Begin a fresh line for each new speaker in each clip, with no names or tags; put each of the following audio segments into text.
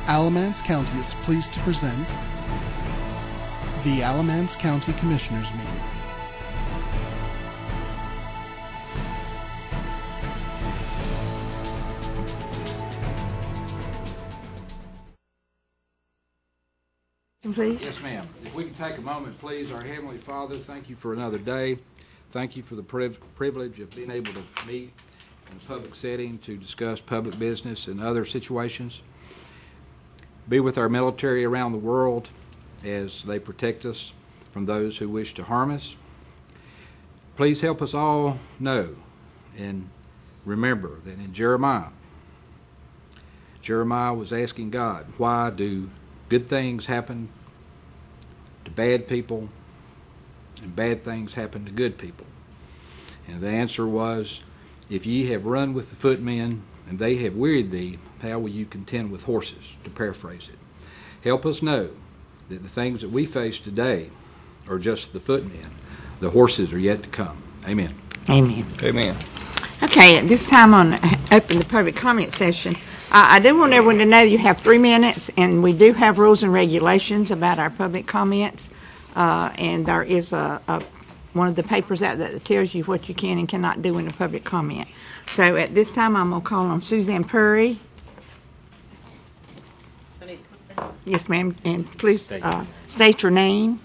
Alamance County is pleased to present the Alamance County Commissioners Meeting.
Please.
Yes, ma'am. If we can take a moment, please. Our Heavenly Father, thank you for another day. Thank you for the privilege of being able to meet in a public setting to discuss public business and other situations. Be with our military around the world as they protect us from those who wish to harm us. Please help us all know and remember that in Jeremiah was asking God, why do good things happen to bad people and bad things happen to good people? And the answer was, if ye have run with the footmen and they have wearied thee, how will you contend with horses, to paraphrase it. Help us know that the things that we face today are just the footmen. The horses are yet to come. Amen.
Amen.
Amen.
Okay, at this time on open the public comment session, I do want everyone to know you have 3 minutes, and we do have rules and regulations about our public comments, and there is one of the papers out that tells you what you can and cannot do in a public comment. So at this time, I'm going to call on Suzanne Perry. Yes, ma'am, and please state your name.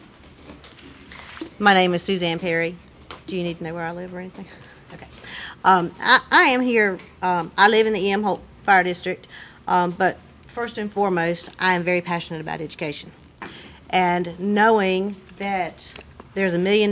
My name is Suzanne Perry. Do you need to know where I live or anything? Okay. I am here. I live in the E.M. Holt Fire District, but first and foremost, I am very passionate about education. And knowing that there's $1 million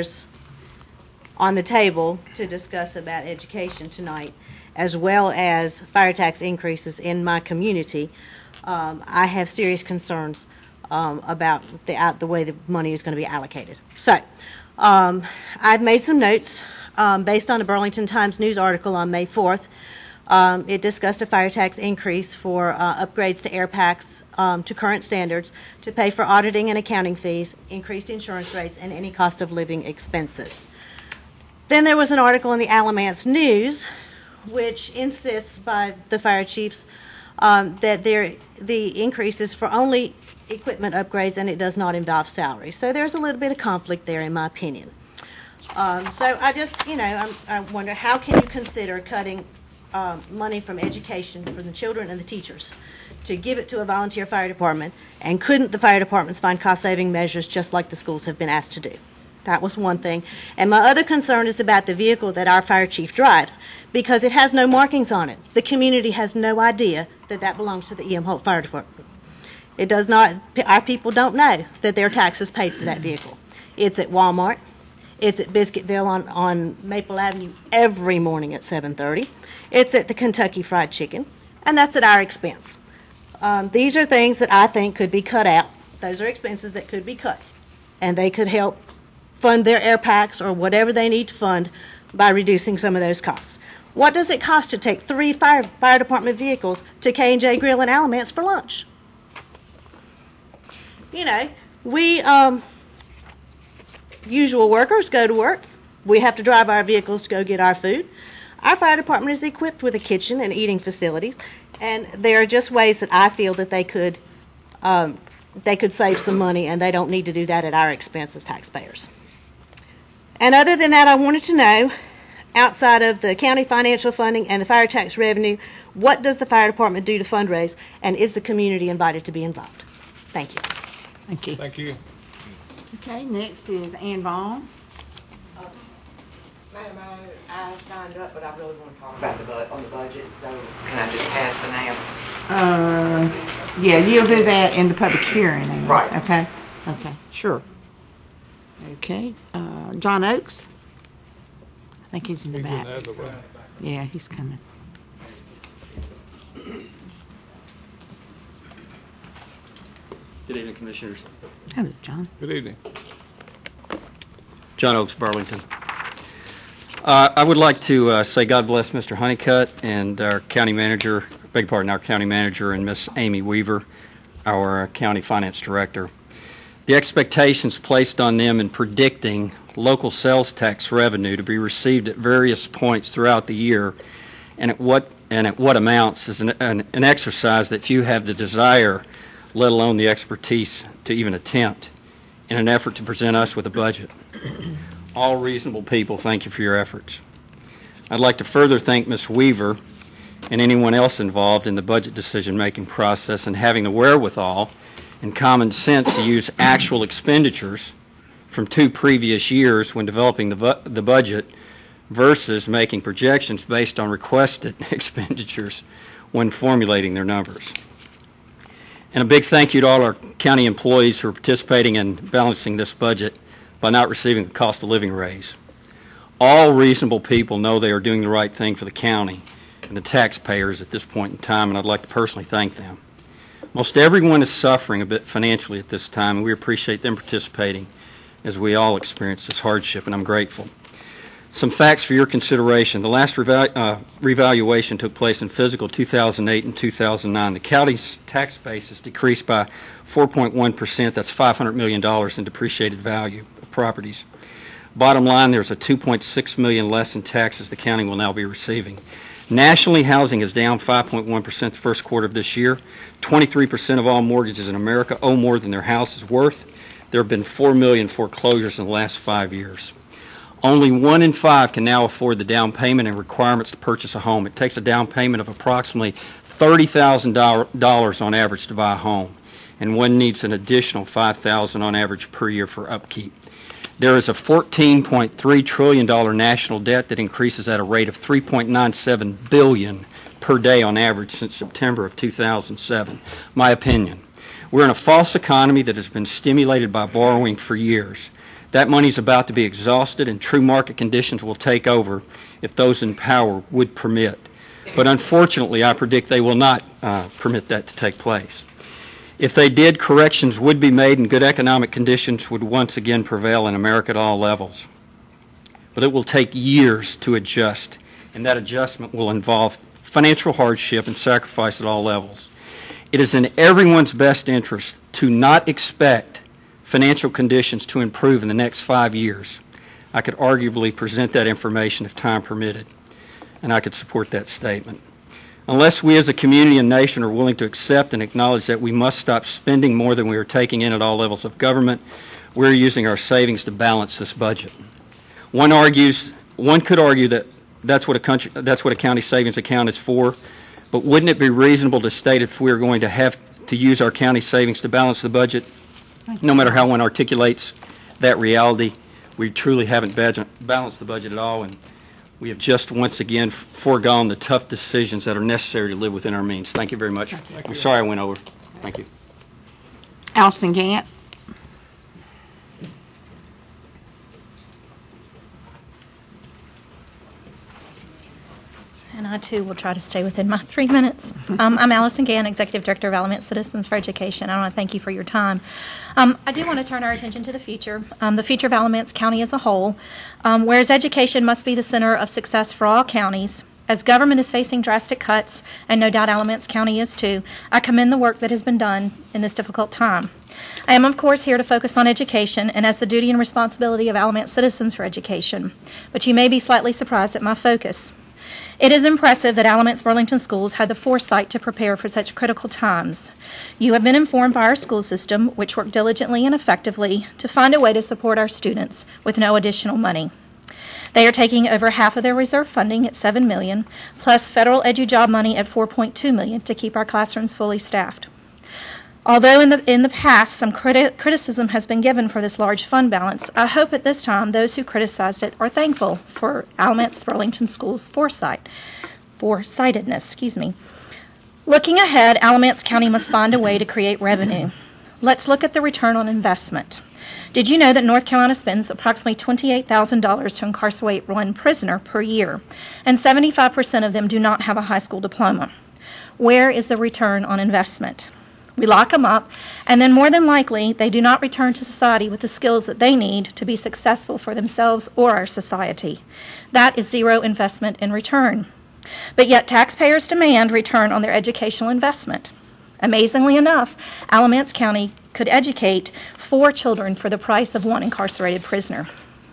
on the table to discuss about education tonight, as well as fire tax increases in my community, I have serious concerns about the way the money is going to be allocated. So, I've made some notes based on a Burlington Times News article on May 4th. It discussed a fire tax increase for upgrades to air packs to current standards to pay for auditing and accounting fees, increased insurance rates, and any cost of living expenses. Then there was an article in the Alamance News which insists by the fire chiefs that the increase is for only equipment upgrades and it does not involve salary. So there's a little bit of conflict there in my opinion. So I just, I wonder, how can you consider cutting money from education for the children and the teachers to give it to a volunteer fire department, and couldn't the fire departments find cost-saving measures just like the schools have been asked to do? That was one thing. And my other concern is about the vehicle that our fire chief drives, because it has no markings on it. The community has no idea that that belongs to the E.M. Holt Fire Department. It does not, our people don't know that their taxes paid for that vehicle. It's at Walmart. It's at Biscuitville on Maple Avenue every morning at 7:30. It's at the Kentucky Fried Chicken, and that's at our expense. These are things that I think could be cut out. Those are expenses that could be cut, and they could help fund their air packs or whatever they need to fund by reducing some of those costs. What does it cost to take 3 fire department vehicles to K&J Grill in Alamance for lunch? We usual workers go to work. We have to drive our vehicles to go get our food. Our fire department is equipped with a kitchen and eating facilities, and there are just ways that I feel that they could save some money, and they don't need to do that at our expense as taxpayers. And other than that, I wanted to know, outside of the county financial funding and the fire tax revenue, what does the fire department do to fundraise, and is the community invited to be involved? Thank you.
Thank you.
Thank you.
Okay, next is Ann Vaughn.
Madam, I signed up, but I really want to talk about the budget, so can I just pass for now?
Yeah, you'll do that in the public hearing. Ann.
Right.
Okay. Okay, sure. Okay, John Oakes. I think he's in the back. Yeah, he's coming.
Good evening, Commissioners.
Hello, John.
Good evening.
John Oakes, Burlington. I would like to say God bless Mr. Honeycutt and our county manager, our county manager and Miss Amy Weaver, our county finance director. The expectations placed on them in predicting local sales tax revenue to be received at various points throughout the year and at and at what amounts is an exercise that few have the desire, let alone the expertise, to even attempt in an effort to present us with a budget. All reasonable people, thank you for your efforts. I'd like to further thank Ms. Weaver and anyone else involved in the budget decision-making process and having the wherewithal and common sense to use actual expenditures from 2 previous years when developing the budget versus making projections based on requested expenditures when formulating their numbers. And a big thank you to all our county employees who are participating in balancing this budget by not receiving a cost of living raise. All reasonable people know they are doing the right thing for the county and the taxpayers at this point in time, and I'd like to personally thank them. Most everyone is suffering a bit financially at this time, and we appreciate them participating as we all experience this hardship, and I'm grateful. Some facts for your consideration. The last revaluation took place in fiscal 2008 and 2009. The county's tax base has decreased by 4.1%. That's $500 million in depreciated value of properties. Bottom line, there's a $2.6 million less in taxes the county will now be receiving. Nationally, housing is down 5.1% the first quarter of this year. 23% of all mortgages in America owe more than their house is worth. There have been 4 million foreclosures in the last 5 years. Only 1 in 5 can now afford the down payment and requirements to purchase a home. It takes a down payment of approximately $30,000 on average to buy a home, and one needs an additional $5,000 on average per year for upkeep. There is a $14.3 trillion national debt that increases at a rate of $3.97 billion per day on average since September of 2007. My opinion, we're in a false economy that has been stimulated by borrowing for years. That money is about to be exhausted, and true market conditions will take over if those in power would permit. But unfortunately, I predict they will not permit that to take place. If they did, corrections would be made and good economic conditions would once again prevail in America at all levels. But it will take years to adjust, and that adjustment will involve financial hardship and sacrifice at all levels. It is in everyone's best interest to not expect financial conditions to improve in the next 5 years. I could arguably present that information if time permitted, and I could support that statement. Unless we as a community and nation are willing to accept and acknowledge that we must stop spending more than we are taking in at all levels of government, we're using our savings to balance this budget. One could argue that that's what a county savings account is for, but wouldn't it be reasonable to state if we are going to have to use our county savings to balance the budget? No matter how one articulates that reality, we truly haven't balanced the budget at all, and we have just once again foregone the tough decisions that are necessary to live within our means. Thank you very much. I'm sorry I went over. Thank you.
Allison Gant.
And I, too, will try to stay within my 3 minutes. I'm Allison Gann, Executive Director of Alamance Citizens for Education. I want to thank you for your time. I do want to turn our attention to the future of Alamance County as a whole. Whereas education must be the center of success for all counties, as government is facing drastic cuts, and no doubt Alamance County is too, I commend the work that has been done in this difficult time. I am, of course, here to focus on education and as the duty and responsibility of Alamance Citizens for Education, but you may be slightly surprised at my focus. It is impressive that Alamance Burlington Schools had the foresight to prepare for such critical times. You have been informed by our school system, which worked diligently and effectively to find a way to support our students with no additional money. They are taking over half of their reserve funding at $7 million, plus federal EduJob money at $4.2 million to keep our classrooms fully staffed. Although in the past some criticism has been given for this large fund balance, I hope at this time those who criticized it are thankful for Alamance Burlington Schools' foresightedness. Looking ahead, Alamance County must find a way to create revenue. Let's look at the return on investment. Did you know that North Carolina spends approximately $28,000 to incarcerate one prisoner per year, and 75% of them do not have a high school diploma? Where is the return on investment? We lock them up, and then more than likely, they do not return to society with the skills that they need to be successful for themselves or our society. That is zero investment in return. But yet taxpayers demand return on their educational investment. Amazingly enough, Alamance County could educate 4 children for the price of one incarcerated prisoner.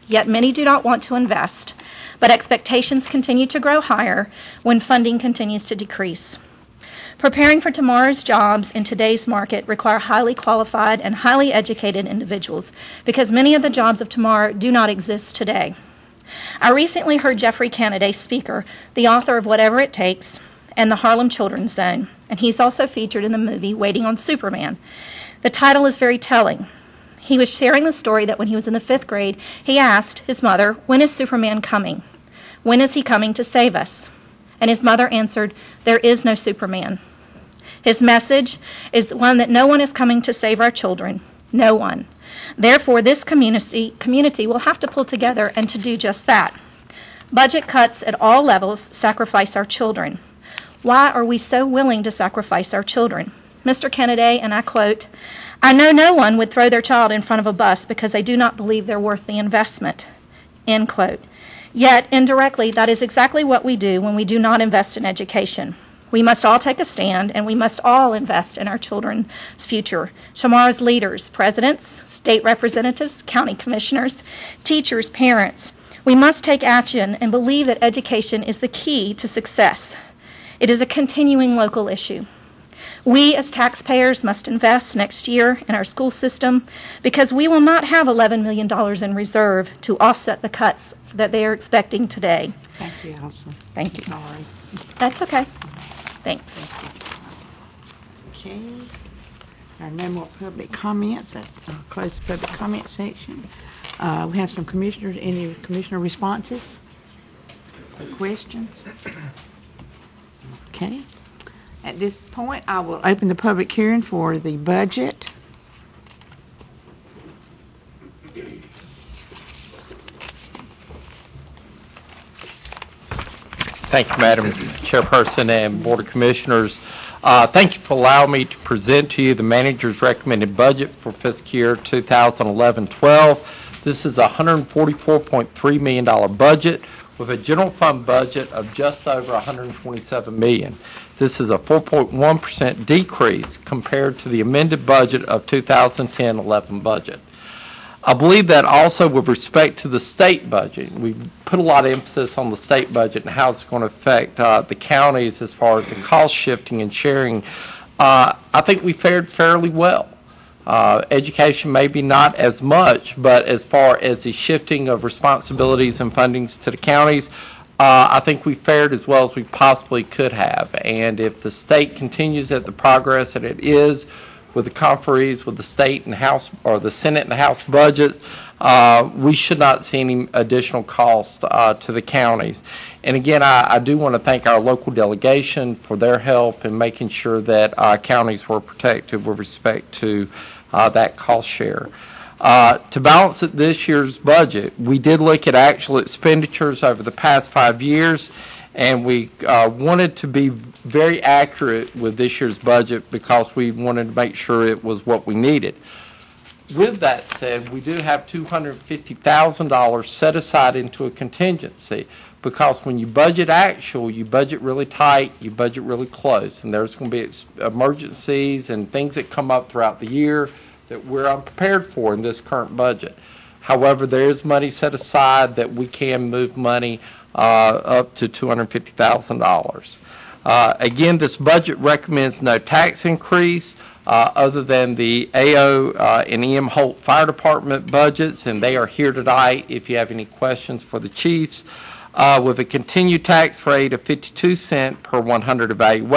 yet many do not want to invest, but expectations continue to grow higher when funding continues to decrease. Preparing for tomorrow's jobs in today's market require highly qualified and highly educated individuals because many of the jobs of tomorrow do not exist today. I recently heard Jeffrey Kennedy, speaker, the author of Whatever It Takes and the Harlem Children's Zone, and he's also featured in the movie Waiting on Superman. The title is very telling. He was sharing the story that when he was in the 5th grade, he asked his mother, "When is Superman coming? When is he coming to save us?" And his mother answered, "There is no Superman." His message is one that no one is coming to save our children. No one. Therefore, this community will have to pull together and to do just that. Budget cuts at all levels sacrifice our children. Why are we so willing to sacrifice our children? Mr. Kennedy, and I quote, "I know no one would throw their child in front of a bus because they do not believe they're worth the investment." End quote. Yet, indirectly, that is exactly what we do when we do not invest in education. We must all take a stand, and we must all invest in our children's future. Tomorrow's leaders, presidents, state representatives, county commissioners, teachers, parents, we must take action and believe that education is the key to success. It is a continuing local issue. We as taxpayers must invest next year in our school system because we will not have $11 million in reserve to offset the cuts that they are expecting today.
Thank you, Allison.
Thank you.
Sorry.
That's okay. Thanks.
Okay. There are no more public comments. I'll close the public comment section. We have some commissioners. Any commissioner responses or questions? Okay. At this point, I will open the public hearing for the budget.
Thank you, Madam Chairperson and Board of Commissioners. Thank you for allowing me to present to you the manager's recommended budget for fiscal year 2011-12. This is a $144.3 million budget with a general fund budget of just over $127 million. This is a 4.1% decrease compared to the amended budget of 2010-11 budget. I believe that also with respect to the state budget, we put a lot of emphasis on the state budget and how it's going to affect the counties as far as the cost shifting and sharing. I think we fared fairly well. Education maybe not as much, but as far as the shifting of responsibilities and fundings to the counties, I think we fared as well as we possibly could have. And if the state continues at the progress that it is, with the conferees, with the state and House, or the Senate and House budget, we should not see any additional cost to the counties. And again, I do want to thank our local delegation for their help in making sure that counties were protected with respect to that cost share. To balance this year's budget, we did look at actual expenditures over the past 5 years, and we wanted to be very accurate with this year's budget because we wanted to make sure it was what we needed. With that said, we do have $250,000 set aside into a contingency because when you budget actual, you budget really tight, you budget really close, and there's going to be emergencies and things that come up throughout the year that we're unprepared for in this current budget. However, there is money set aside that we can move money up to $250,000. Again, this budget recommends no tax increase other than the AO and EM Holt Fire Department budgets, and they are here tonight if you have any questions for the chiefs. With a continued tax rate of 52 cents per 100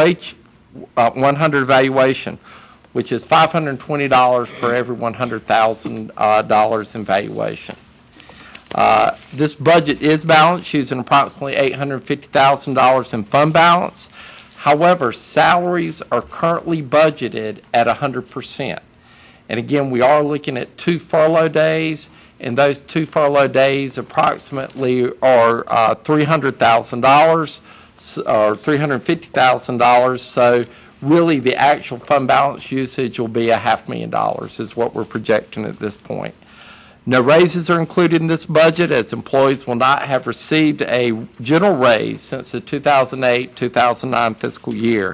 evaluation, which is $520 per every $100,000 in valuation. This budget is balanced using approximately $850,000 in fund balance. However, salaries are currently budgeted at 100%. And again, we are looking at 2 furlough days, and those 2 furlough days approximately are $300,000 or $350,000. So really the actual fund balance usage will be $500,000 is what we're projecting at this point. No raises are included in this budget as employees will not have received a general raise since the 2008-2009 fiscal year.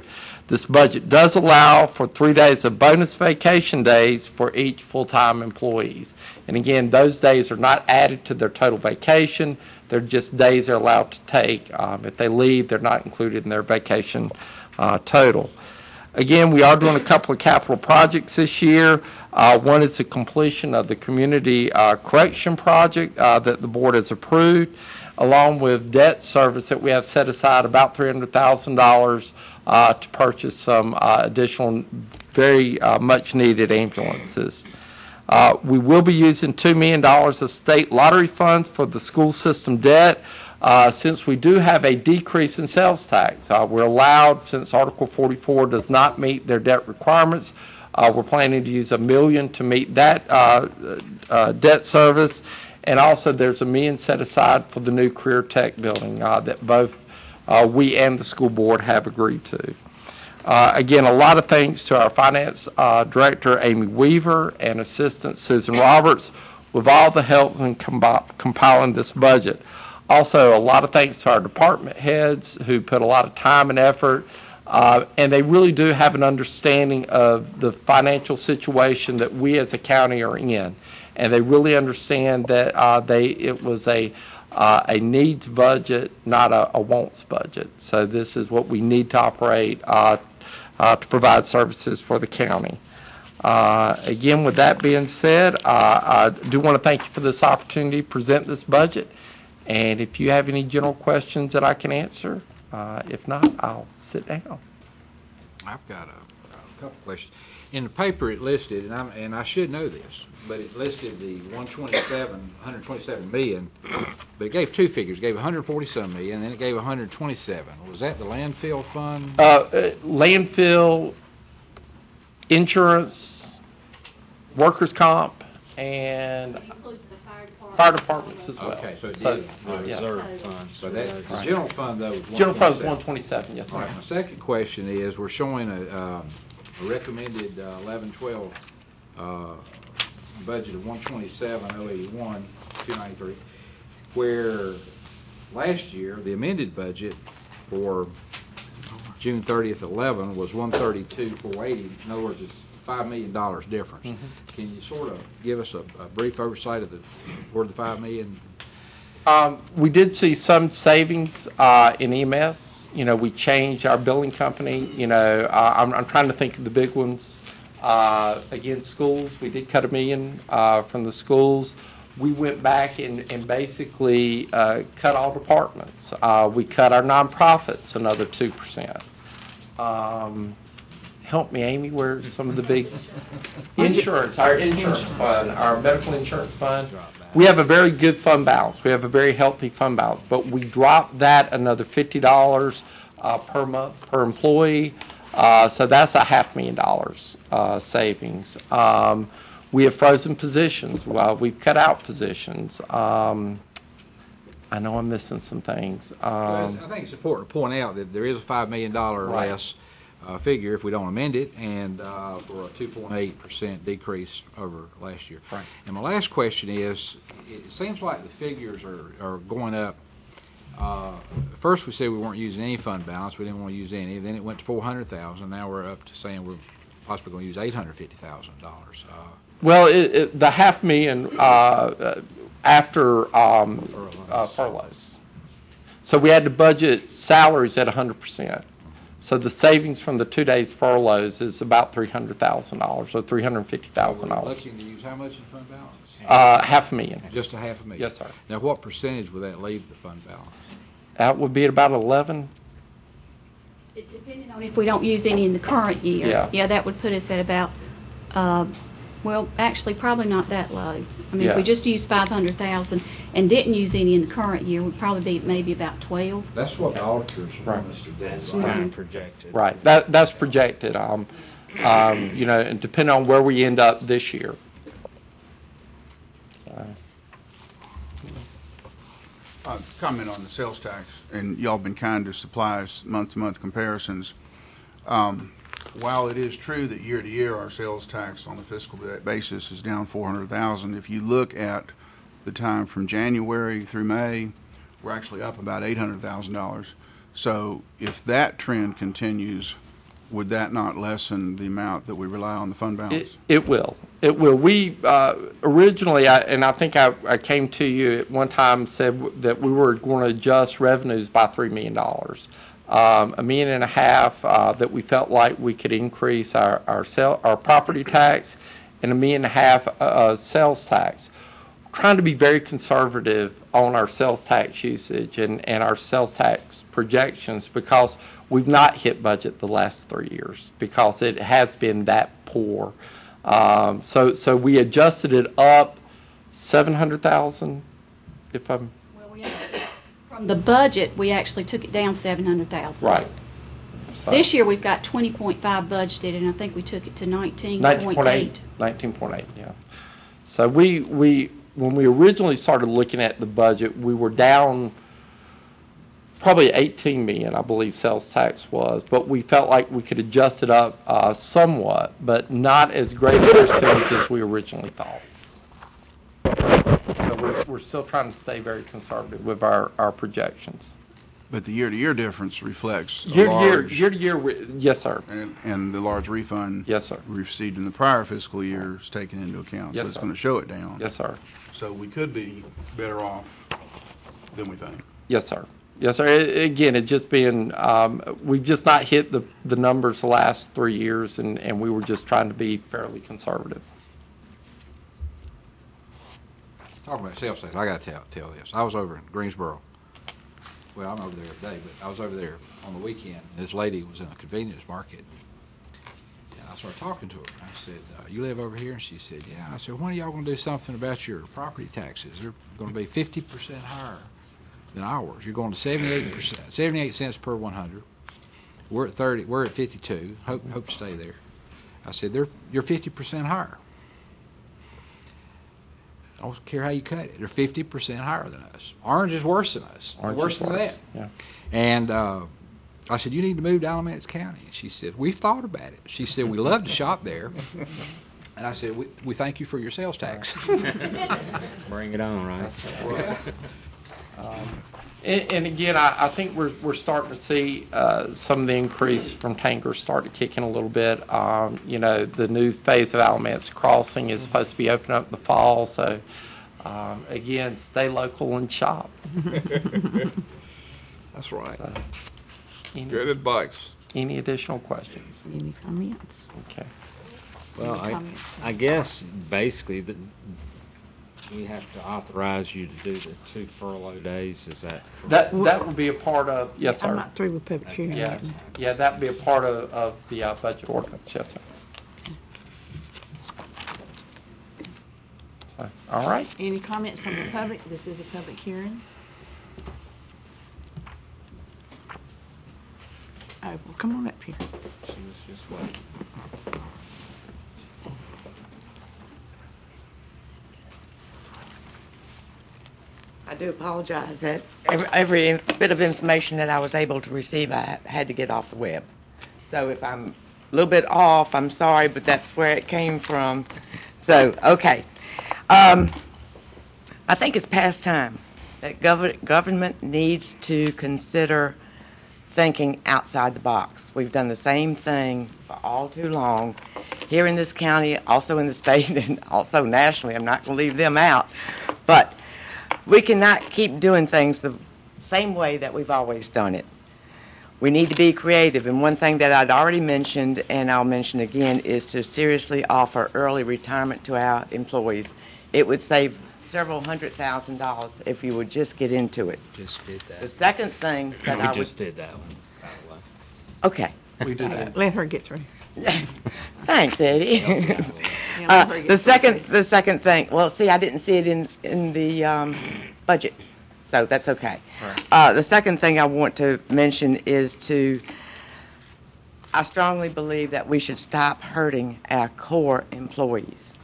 This budget does allow for 3 days of bonus vacation days for each full-time employees. And again, those days are not added to their total vacation. They're just days they're allowed to take. If they leave, they're not included in their vacation total. Again, we are doing a couple of capital projects this year. One is the completion of the community correction project that the board has approved, along with debt service that we have set aside about $300,000 to purchase some additional very much needed ambulances. We will be using $2 million of state lottery funds for the school system debt. Since we do have a decrease in sales tax, we're allowed, since Article 44 does not meet their debt requirements, we're planning to use $1 million to meet that debt service. And also, there's $1 million set aside for the new Career Tech building that both we and the school board have agreed to. Again, a lot of thanks to our finance director, Amy Weaver, and assistant Susan Roberts, with all the help in compiling this budget. Also, a lot of thanks to our department heads who put a lot of time and effort, and they really do have an understanding of the financial situation that we as a county are in. And they really understand that it was a needs budget, not a wants budget. So this is what we need to operate to provide services for the county. Again, with that being said, I do want to thank you for this opportunity to present this budget. And if you have any general questions that I can answer, if not, I'll sit down.
I've got a couple questions. In the paper, it listed, and I should know this, but it listed the 127 million, but it gave two figures. It gave 147 million, and then it gave 127. Was that the landfill fund?
Landfill, insurance, workers' comp, and fire departments as well.
Okay, so it
So,
did.
yeah.
Reserve funds.
So that, the general fund, though, was 127.
General fund is 127, yes,
All
sir.
right, my second question is, we're showing a recommended 11-12 budget of 127,081, 293, where last year, the amended budget for June 30th, 11 was 132,480. In other words, it's $5 million difference. Can you sort of give us a brief oversight of where the $5 million?
We did see some savings in EMS. You know, we changed our billing company. You know, I'm trying to think of the big ones. Again, schools, we did cut $1 million from the schools. We went back and basically cut all departments. We cut our nonprofits another 2%. Help me, Amy, where's some of the big insurance, our insurance fund, our medical insurance fund. We have a very good fund balance. We have a very healthy fund balance, but we dropped that another $50 per month per employee. So that's a $500,000 savings. We have frozen positions. Well, we've cut out positions. I know I'm missing some things.
I think it's important to point out that there is a $5 million
Right.
less figure if we don't amend it, and for a 2.8% decrease over last year.
Right.
And my last question is, it seems like the figures are going up. First we said we weren't using any fund balance, we didn't want to use any, then it went to $400,000, now we're up to saying we're possibly going to use $850,000.
Well, the $500,000 after furloughs. So we had to budget salaries at 100%. So the savings from the 2 days furloughs is about $300,000 or $350,000.
We're looking to use how much in fund balance?
$500,000.
Just a $500,000?
Yes, sir.
Now what percentage would that leave the fund balance?
That would be at about 11.
It depending on if we don't use any in the current year.
Yeah.
Yeah, that would put us at about, well, actually, probably not that low. I mean, if we
Yeah.
just used 500,000 and didn't use any in the current year, we'd probably be maybe about 12.
That's what the auditors
Right.
want us to do.
That's
right?
kind of projected.
Right. That's projected. You know, and depending on where we end up this year. So.
Comment on the sales tax, and y'all been kind to supply us month-to-month comparisons. While it is true that year-to-year our sales tax on a fiscal basis is down $400,000, if you look at the time from January through May, we're actually up about $800,000. So if that trend continues, would that not lessen the amount that we rely on the fund balance?
It will. It will. We originally, and I think I came to you at one time, said that we were going to adjust revenues by $3 million. $1.5 million that we felt like we could increase our property tax, and $1.5 million sales tax. Trying to be very conservative on our sales tax usage and our sales tax projections, because we've not hit budget the last 3 years because it has been that poor. So we adjusted it up 700,000, if I'm.
Well, from the budget, we actually took it down 700,000.
Right. So
This year, we've got 20.5 budgeted, and I think we took it to 19.8.
19.8, yeah. So when we originally started looking at the budget, we were down probably 18 million, I believe sales tax was, but we felt like we could adjust it up somewhat, but not as great a percentage as we originally thought. So we're still trying to stay very conservative with our projections.
But the year-to-year difference reflects a
Year
large,
to year, yes, sir.
and the large refund
Yes, sir.
we received in the prior fiscal year is taken into account.
Yes,
So it's
sir.
going to show it down.
Yes, sir.
So we could be better off than we think.
Yes, sir. Yes, sir. Again, it just being, we've just not hit the numbers the last 3 years, and we were just trying to be fairly conservative.
Talking about sales tax, I got to tell this. I was over in Greensboro. Well, I'm over there today, but I was over there on the weekend. And this lady was in a convenience market. And I started talking to her. I said, you live over here? And she said, yeah. I said, when are y'all going to do something about your property taxes? They're going to be 50% higher than ours. You're going to 78%, 78 cents per 100. We're at 30. We're at 52. Hope to stay there. I said, you're 50% higher. I don't care how you cut it. They're 50% higher than us. Orange is worse than us. Worse than that.
Yeah.
And I said, you need to move to Alamance County. And she said, we've thought about it. She said, we love to shop there. And I said, we thank you for your sales tax.
Bring it on, right?
And again, I think we're starting to see some of the increase from Tanger start to kick in a little bit. You know, the new phase of Alamance Crossing is supposed to be opening up in the fall, so again, stay local and shop.
That's right.
So,
Good advice.
Any additional questions?
Any comments?
Okay.
Well, I guess basically that we have to authorize you to do the 2 furlough days. Is that correct?
That would be a part of, yes, sir.
I'm not through with public hearing
Yeah,
yet.
yeah, that would be a part of the budget ordinance, yes, sir. So, all right.
Any comments from the public? This is a public hearing. Oh, well, come on up here.
She was just waiting.
I do apologize that every bit of information that I was able to receive, I had to get off the web. So if I'm a little bit off, I'm sorry, but that's where it came from. So, okay. I think it's past time that government needs to consider thinking outside the box. We've done the same thing for all too long here in this county, also in the state, and also nationally. I'm not going to leave them out. But we cannot keep doing things the same way that we've always done it. We need to be creative, and one thing that I'd already mentioned, and I'll mention again, is to seriously offer early retirement to our employees. It would save several $100,000 if you would just get into it.
Just did that.
The second thing that I
We just
would...
did that one, by the way.
Okay.
We did that.
Let her get through.
Thanks, Eddie.
let her get
The
through.
second thing, well, see, I didn't see it in the budget, so that's okay. The second thing I want to mention is I strongly believe that we should stop hurting our core employees.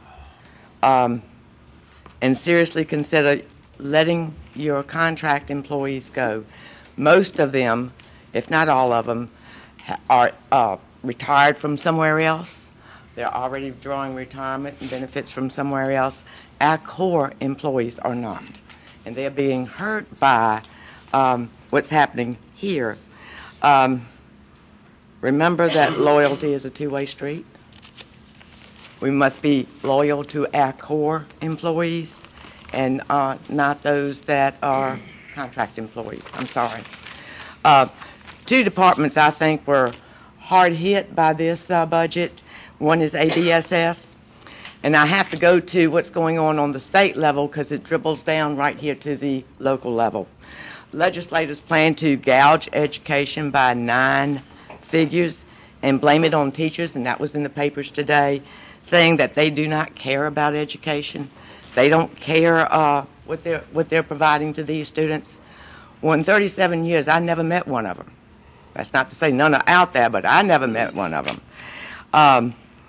And seriously consider letting your contract employees go. Most of them, if not all of them, are retired from somewhere else. They're already drawing retirement and benefits from somewhere else. Our core employees are not. And they're being hurt by what's happening here. remember that loyalty is a two-way street. We must be loyal to our core employees and not those that are contract employees. I'm sorry. Two departments I think were hard hit by this budget. One is ABSS, and I have to go to what's going on the state level because it dribbles down right here to the local level. Legislators plan to gouge education by 9 figures and blame it on teachers, and that was in the papers today, saying that they do not care about education. They don't care what they're providing to these students. Well, in 37 years, I never met one of them. That's not to say none are out there, but I never met one of them.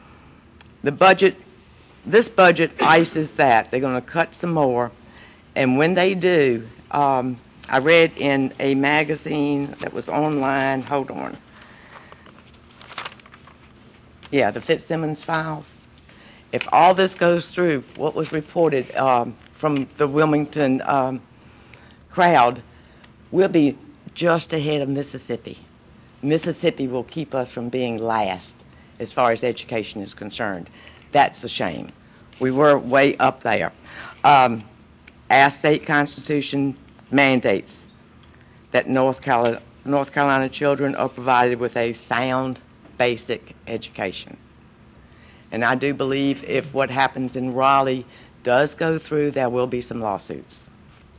This budget ices that. They're going to cut some more, and when they do, I read in a magazine that was online, hold on. Yeah, the Fitzsimmons Files. If all this goes through, what was reported from the Wilmington crowd, we'll be just ahead of Mississippi. Mississippi will keep us from being last as far as education is concerned. That's a shame. We were way up there. Our state constitution mandates that North Carolina children are provided with a sound basic education. And I do believe if what happens in Raleigh does go through, there will be some lawsuits.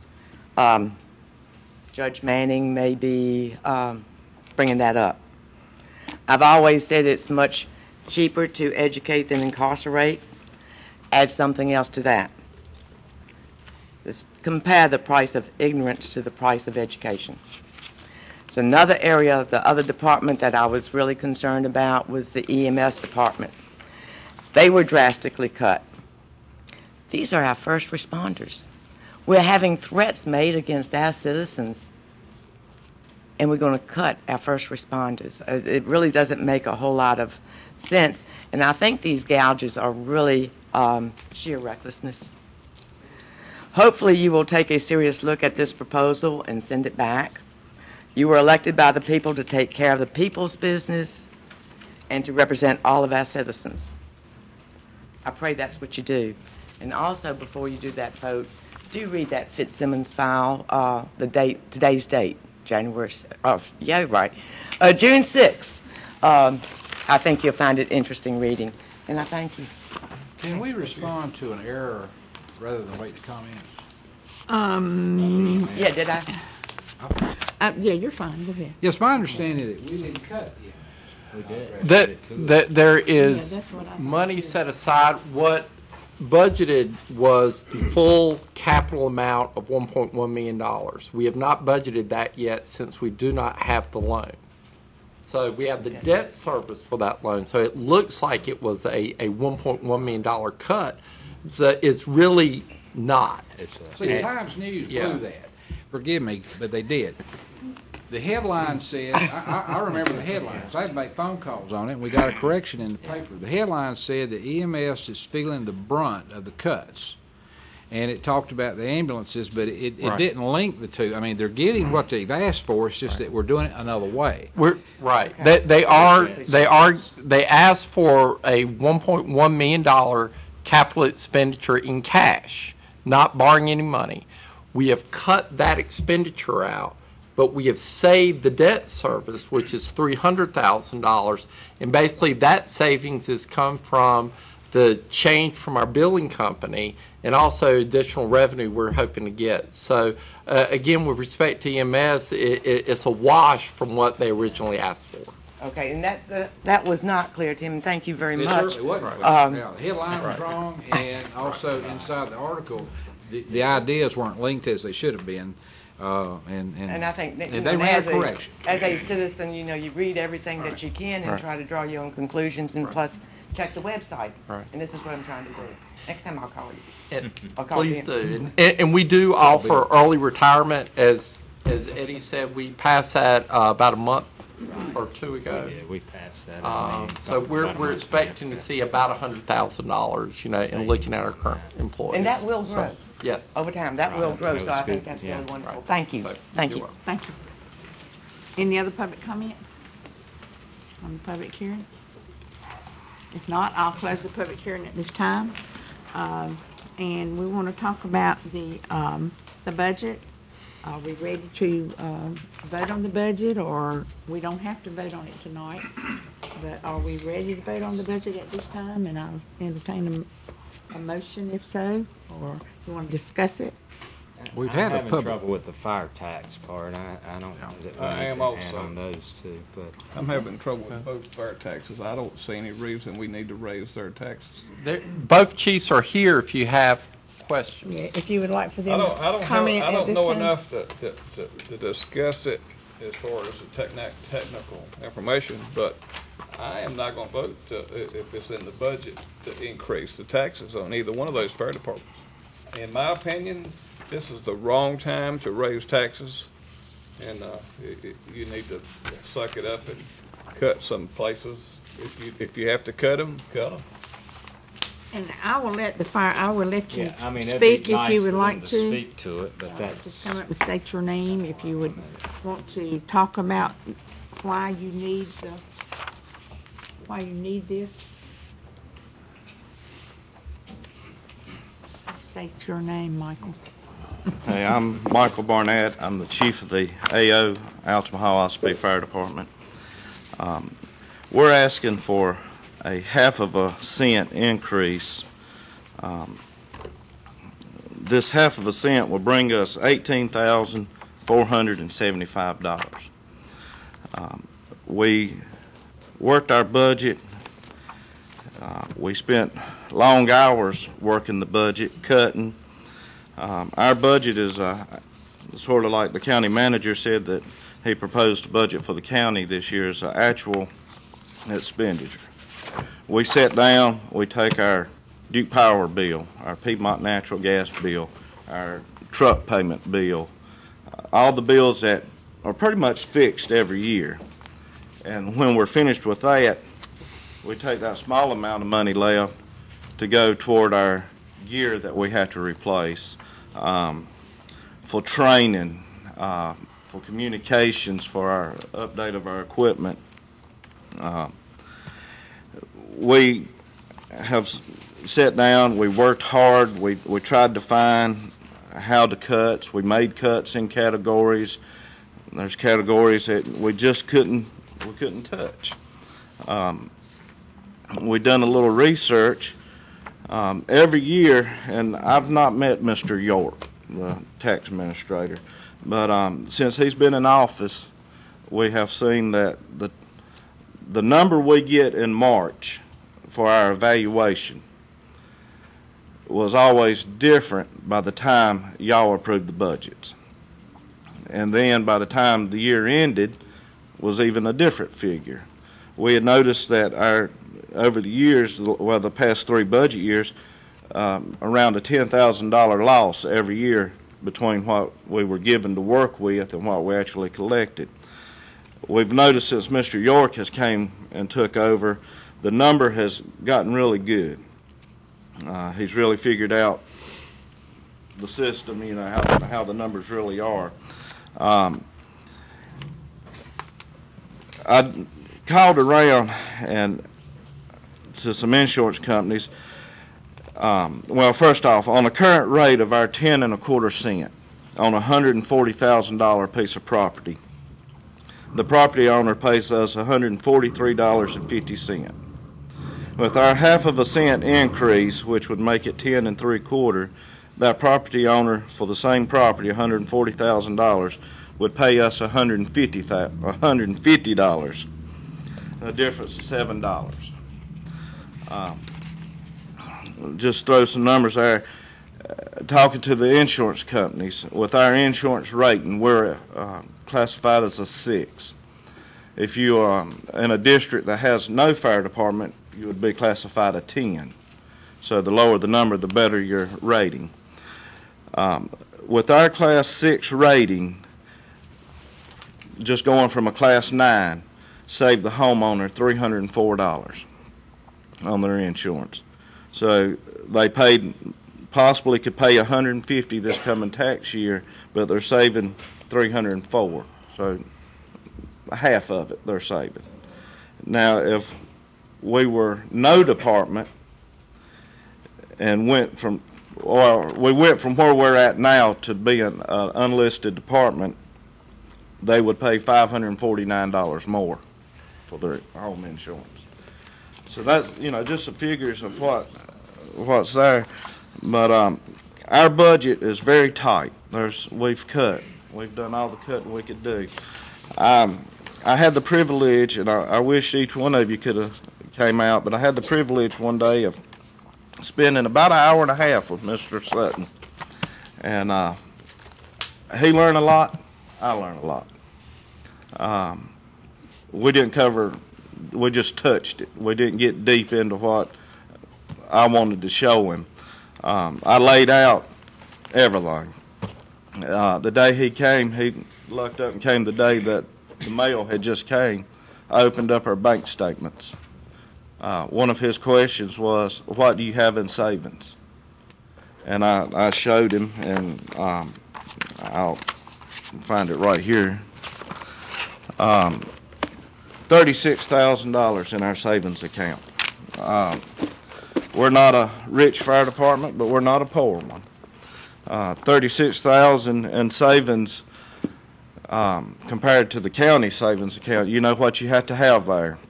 Judge Manning may be bringing that up. I've always said it's much cheaper to educate than incarcerate. Add something else to that. Let's compare the price of ignorance to the price of education. It's another area, the other department that I was really concerned about was the EMS department. They were drastically cut. These are our first responders. We're having threats made against our citizens, and we're going to cut our first responders. It really doesn't make a whole lot of sense, and I think these gouges are really sheer recklessness. Hopefully you will take a serious look at this proposal and send it back. You were elected by the people to take care of the people's business and to represent all of our citizens. I pray that's what you do. And also, before you do that vote, do read that Fitzsimmons file, today's date, June 6th. I think you'll find it interesting reading, and I thank you.
Can we respond to an error rather than wait to comments?
Yeah, did I?
Yeah, you're fine. Go ahead.
Yes, my understanding is that we didn't cut yet.
We did.
That there is
that's what I thought.
money set aside. What budgeted was the full capital amount of $1.1 million. We have not budgeted that yet since we do not have the loan. So we have the debt service for that loan. So it looks like it was a $1.1 million cut. So it's really not.
See, Times News blew that. Forgive me, but they did. The headline said, I remember the headlines. I had to make phone calls on it, and we got a correction in the paper. The headline said that EMS is feeling the brunt of the cuts. And it talked about the ambulances, but it didn't link the two. I mean, they're getting what they've asked for. It's just that we're doing it another way.
Right. They asked for a $1.1 million capital expenditure in cash, not borrowing any money. We have cut that expenditure out, but we have saved the debt service, which is $300,000, and basically that savings has come from the change from our billing company and also additional revenue we're hoping to get. So again, with respect to EMS, it's a wash from what they originally asked for.
Okay, and that was not clear, Tim. Thank you very
It
much.
certainly wasn't. The headline was wrong, and also inside the article, the ideas weren't linked as they should have been.
And I think
and they ran a correction.
As a citizen, you read everything that you can and try to draw your own conclusions, and plus check the website.
Right.
And this is what I'm trying to do. Next time I'll call you.
Please do. And we do offer early retirement, as Eddie said. We passed that about a month or two ago.
Yeah, we passed that.
So we're expecting to see about $100,000, in looking at our current employees.
And that will grow.
Yes.
Over time, that will grow, so I think
good.
that's
Yeah.
really wonderful. Thank you.
So,
Thank
you're
you.
welcome.
Thank you. Any other public comments? on the public hearing? If not, I'll close the public hearing at this time. And we want to talk about the budget. Are we ready to vote on the budget, or we don't have to vote on it tonight? But are we ready to vote on the budget at this time? And I'll entertain a motion if so, or you want to discuss it?
We've
I'm
had a
having
public-
trouble with the fire tax part. I don't know that we
I
need
am
to add
also.
on those two, but.
I'm having trouble with both fire taxes. I don't see any reason we need to raise their taxes.
Both chiefs are here if you have questions.
Yeah, if you would like for
I
them
don't
to comment
I
at
don't
this
know
time.
enough to discuss it as far as the technical information, but I am not gonna vote if it's in the budget to increase the taxes on either one of those fire departments. In my opinion, this is the wrong time to raise taxes, and you need to suck it up and cut some places. If you have to cut them, cut them.
And I will let you
Yeah, I mean, it'd
speak
be
if
nice
you
for
would
them
like
to
to.
speak to it, but
Just
that's,
come up and state your name if you would want to talk about why you need this. State your name, Michael.
Hey, I'm Michael Barnett. I'm the chief of the AO, Altamaha Ossipee Fire Department. We're asking for a half of a cent increase. This half of a cent will bring us $18,475. We worked our budget. We spent long hours working the budget, cutting. Our budget is sort of like the county manager said that he proposed a budget for the county this year is actual expenditure. We sit down, we take our Duke Power bill, our Piedmont Natural Gas bill, our truck payment bill, all the bills that are pretty much fixed every year. And when we're finished with that, we take that small amount of money left to go toward our gear that we have to replace, for training, for communications, for our update of our equipment. We have sat down, we worked hard, we tried to find how to cut. We made cuts in categories. There's categories that we just couldn't touch. We done a little research every year, and I've not met Mr. York, the tax administrator, but since he's been in office, we have seen that the number we get in March for our evaluation was always different by the time y'all approved the budgets. And then by the time the year ended was even a different figure. We had noticed that over the years, well, the past 3 budget years, around a $10,000 loss every year between what we were given to work with and what we actually collected. We've noticed since Mr. York has came and took over, the number has gotten really good. He's really figured out the system, you know, how the numbers really are. I called around and to some insurance companies. Well, first off, on the current rate of our 10 1/4 cent on a $140,000 piece of property, the property owner pays us $143.50. With our half of a cent increase, which would make it 10 3/4, that property owner for the same property, $140,000, would pay us $150. A difference of $7. Just throw some numbers there. Talking to the insurance companies, with our insurance rating, we're classified as a 6. If you are in a district that has no fire department, you would be classified a 10. So the lower the number, the better your rating. With our Class 6 rating, just going from a Class 9, saved the homeowner $304 on their insurance. So they possibly could pay $150 this coming tax year, but they're saving $304. So half of it they're saving. Now, if we were no department and we went from where we're at now to being an unlisted department, they would pay $549 more for their home insurance. So that's, just the figures of what's there. But our budget is very tight. We've done all the cutting we could do. I had the privilege, and I wish each one of you could have came out, but I had the privilege one day of spending about an hour and a half with Mr. Sutton. And he learned a lot. I learned a lot. We just touched it. We didn't get deep into what I wanted to show him. I laid out everything. The day he came, he lucked up and came the day that the mail had just came. I opened up our bank statements. One of his questions was, what do you have in savings? And I showed him, and I'll find it right here. $36,000 in our savings account. We're not a rich fire department, but we're not a poor one. $36,000 in savings compared to the county savings account. You know what you have to have there.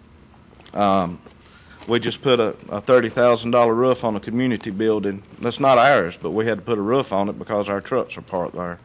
We just put a $30,000 roof on a community building. That's not ours, but we had to put a roof on it because our trucks are parked there.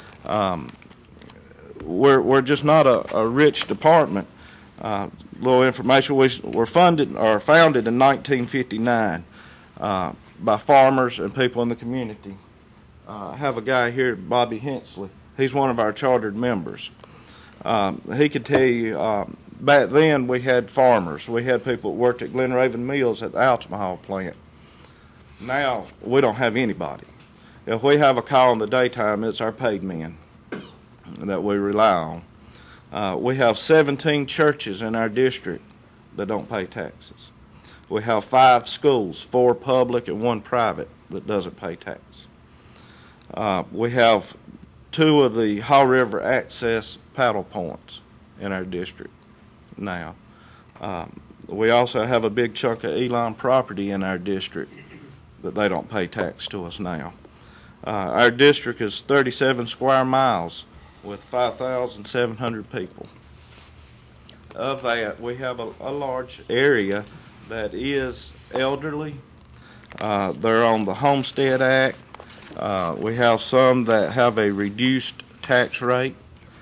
We're just not a rich department. Little information: we were founded in 1959 by farmers and people in the community. I have a guy here, Bobby Hensley. He's one of our chartered members. He could tell you, back then we had farmers. We had people that worked at Glen Raven Mills at the Altamahal plant. Now we don't have anybody. If we have a call in the daytime, it's our paid men that we rely on. We have 17 churches in our district that don't pay taxes. We have 5 schools, 4 public and 1 private, that doesn't pay tax. We have 2 of the Haw River access paddle points in our district now. We also have a big chunk of Elon property in our district that they don't pay tax to us now. Our district is 37 square miles with 5,700 people. Of that, we have a large area that is elderly. They're on the Homestead Act. We have some that have a reduced tax rate.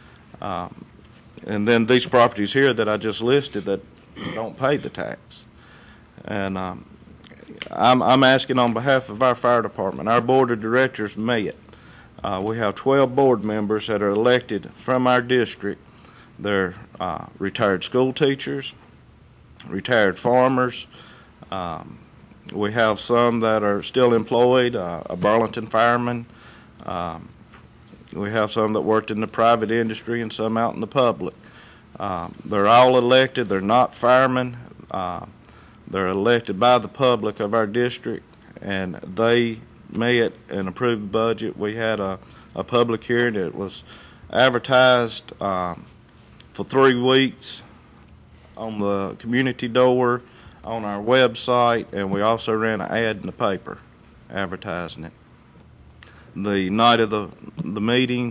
And then these properties here that I just listed that don't pay the tax. And I'm asking on behalf of our fire department. Our board of directors met. We have 12 board members that are elected from our district. They're retired school teachers, retired farmers. We have some that are still employed, a Burlington fireman. We have some that worked in the private industry and some out in the public. They're all elected. They're not firemen. They're elected by the public of our district, and they met and approved the budget. We had a public hearing. It was advertised for 3 weeks on the community door, on our website, and we also ran an ad in the paper advertising it. The night of the meeting,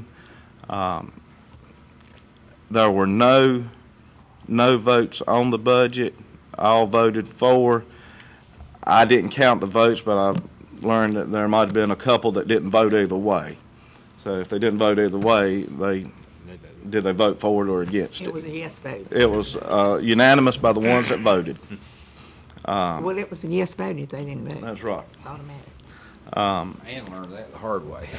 there were no votes on the budget. All voted for. I didn't count the votes, but I learned that there might have been a couple that didn't vote either way. So if they didn't vote either way, did they vote for it or against it?
It was a yes vote.
It was unanimous by the ones that voted.
Well, it was a yes vote if they didn't vote.
That's right.
It's automatic.
And learned that the hard way.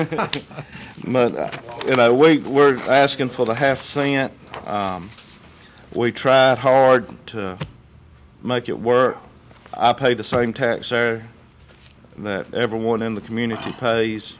But we're asking for the half cent. We tried hard to make it work. I pay the same tax there that everyone in the community pays.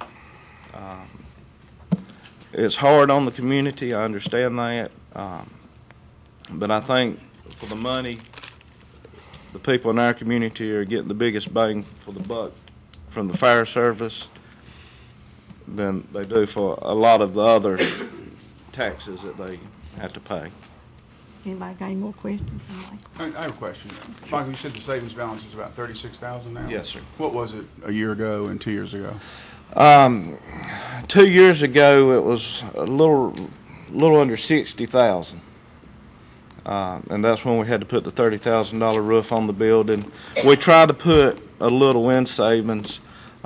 It's hard on the community, I understand that, but I think for the money, the people in our community are getting the biggest bang for the buck from the fire service than they do for a lot of the other taxes that they have to pay.
Anybody got any more questions?
I have a question. Michael, you said the savings balance is about 36,000 now?
Yes, sir.
What was it a year ago and 2 years ago?
2 years ago, it was a little under 60,000. And that's when we had to put the $30,000 roof on the building. We tried to put a little in savings.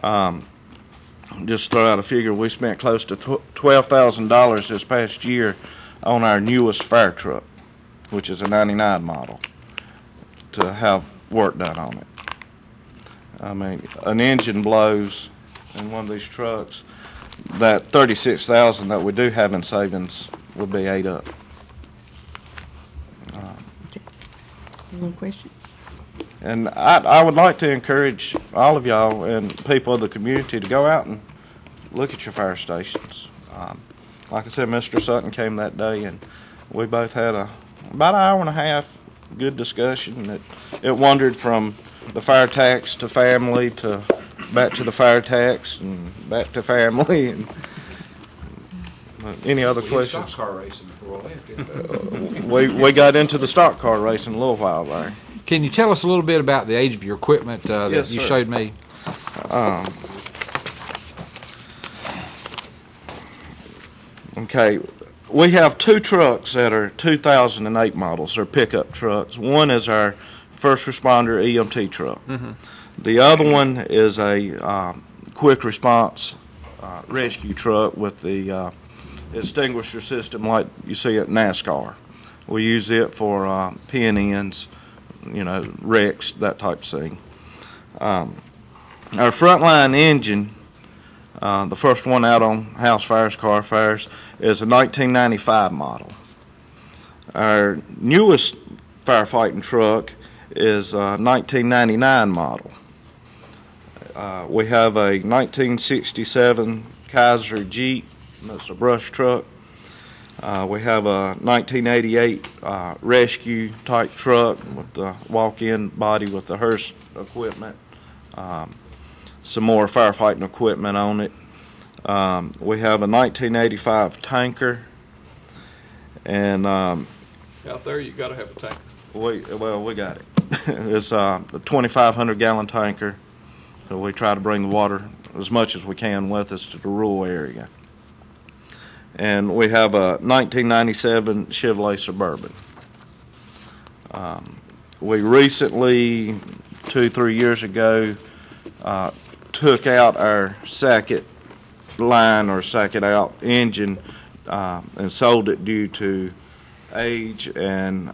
Just throw out a figure, we spent close to $12,000 this past year on our newest fire truck, which is a 99 model, to have work done on it. I mean, an engine blows in one of these trucks, that 36,000 that we do have in savings would be ate up.
One question?
And I would like to encourage all of y'all and people of the community to go out and look at your fire stations. Like I said, Mr. Sutton came that day, and we both had about an hour and a half good discussion. It wandered from the fire tax to family to back to the fire tax and back to family. And any other questions?
Stock car racing before I left.
We got into the stock car racing a little while there.
Can you tell us a little bit about the age of your equipment that
Yes,
you
sir.
showed me?
Okay, we have two trucks that are 2008 models. They're pickup trucks. One is our first responder EMT truck. The other one is a quick response rescue truck with the extinguisher system like you see at NASCAR. We use it for pin-ins, wrecks, that type of thing. Our frontline engine, the first one out on house fires, car fires, is a 1995 model. Our newest firefighting truck is a 1999 model. We have a 1967 Kaiser Jeep, that's a brush truck. We have a 1988 rescue type truck with the walk-in body with the hearse equipment. Some more firefighting equipment on it. We have a 1985 tanker, and
Out there, you got to have a tanker.
we got it. It's a 2,500 gallon tanker, so we try to bring the water as much as we can with us to the rural area. And we have a 1997 Chevrolet Suburban. We recently, 2-3 years ago, took out our Sackett line or Sackett out engine and sold it due to age and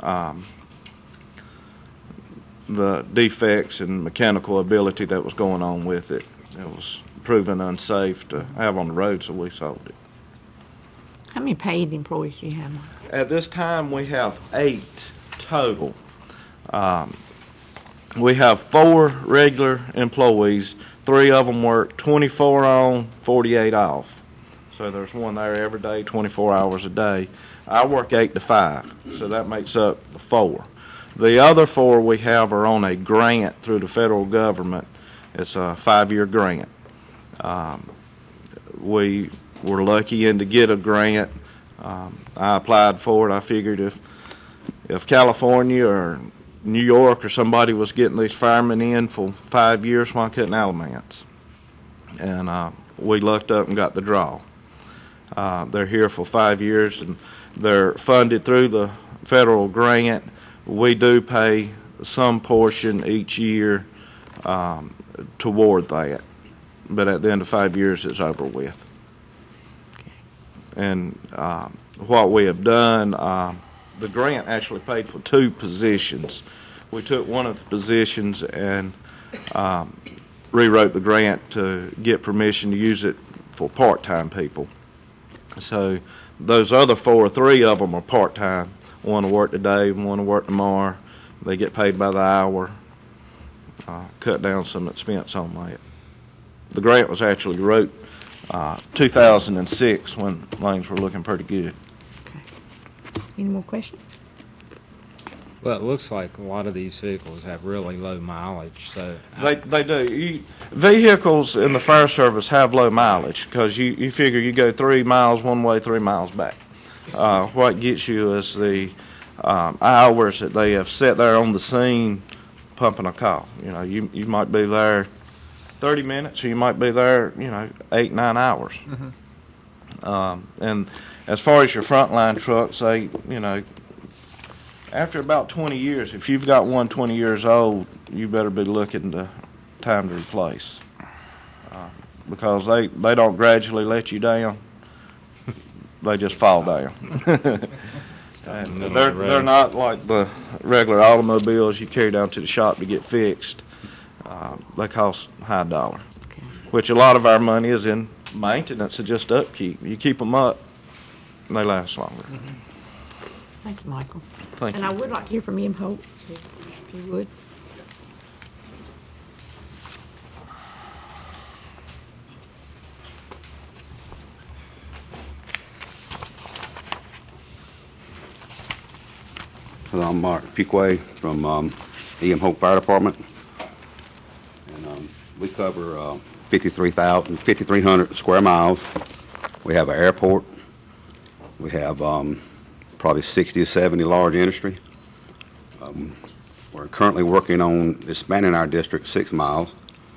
the defects and mechanical ability that was going on with it. It was proven unsafe to have on the road, so we sold it.
How many paid employees do you have?
At this time, we have 8 total. We have 4 regular employees. 3 of them work 24 on, 48 off. So there's one there every day, 24 hours a day. I work 8 to 5, so that makes up 4. The other 4 we have are on a grant through the federal government. It's a 5-year grant. We were lucky to get a grant. I applied for it. I figured if California or New York or somebody was getting these firemen in for 5 years, why couldn't Alamance? And we lucked up and got the draw. They're here for 5 years, and they're funded through the federal grant. We do pay some portion each year toward that, but at the end of 5 years, it's over with. And what we have done, the grant actually paid for 2 positions. We took one of the positions and rewrote the grant to get permission to use it for part-time people. So those other 4, 3 of them are part-time. One will work today, one will work tomorrow. They get paid by the hour, cut down some expense on that. The grant was actually wrote 2006 when things were looking pretty good.
Any more questions?
Well, it looks like a lot of these vehicles have really low mileage, so.
They do. Vehicles in the fire service have low mileage because you figure you go 3 miles one way, 3 miles back. What gets you is the hours that they have sat there on the scene pumping a call. You know, you might be there 30 minutes, or you might be there, 8, 9 hours. And as far as your frontline trucks, after about 20 years, if you've got one 20 years old, you better be looking to time to replace, because they don't gradually let you down. They just fall down. And they're not like the regular automobiles you carry down to the shop to get fixed. They cost high dollar, which a lot of our money is in maintenance and just upkeep. You keep them up, and they last longer.
Thank you, Michael.
Thank
And
you.
I would like to hear from M. Hope, if you would.
Hello, I'm Mark Fuquay from E.M. Hope Fire Department. And we cover 5,300 square miles. We have an airport. We have probably 60 to 70 large industry. We're currently working on expanding our district 6 miles.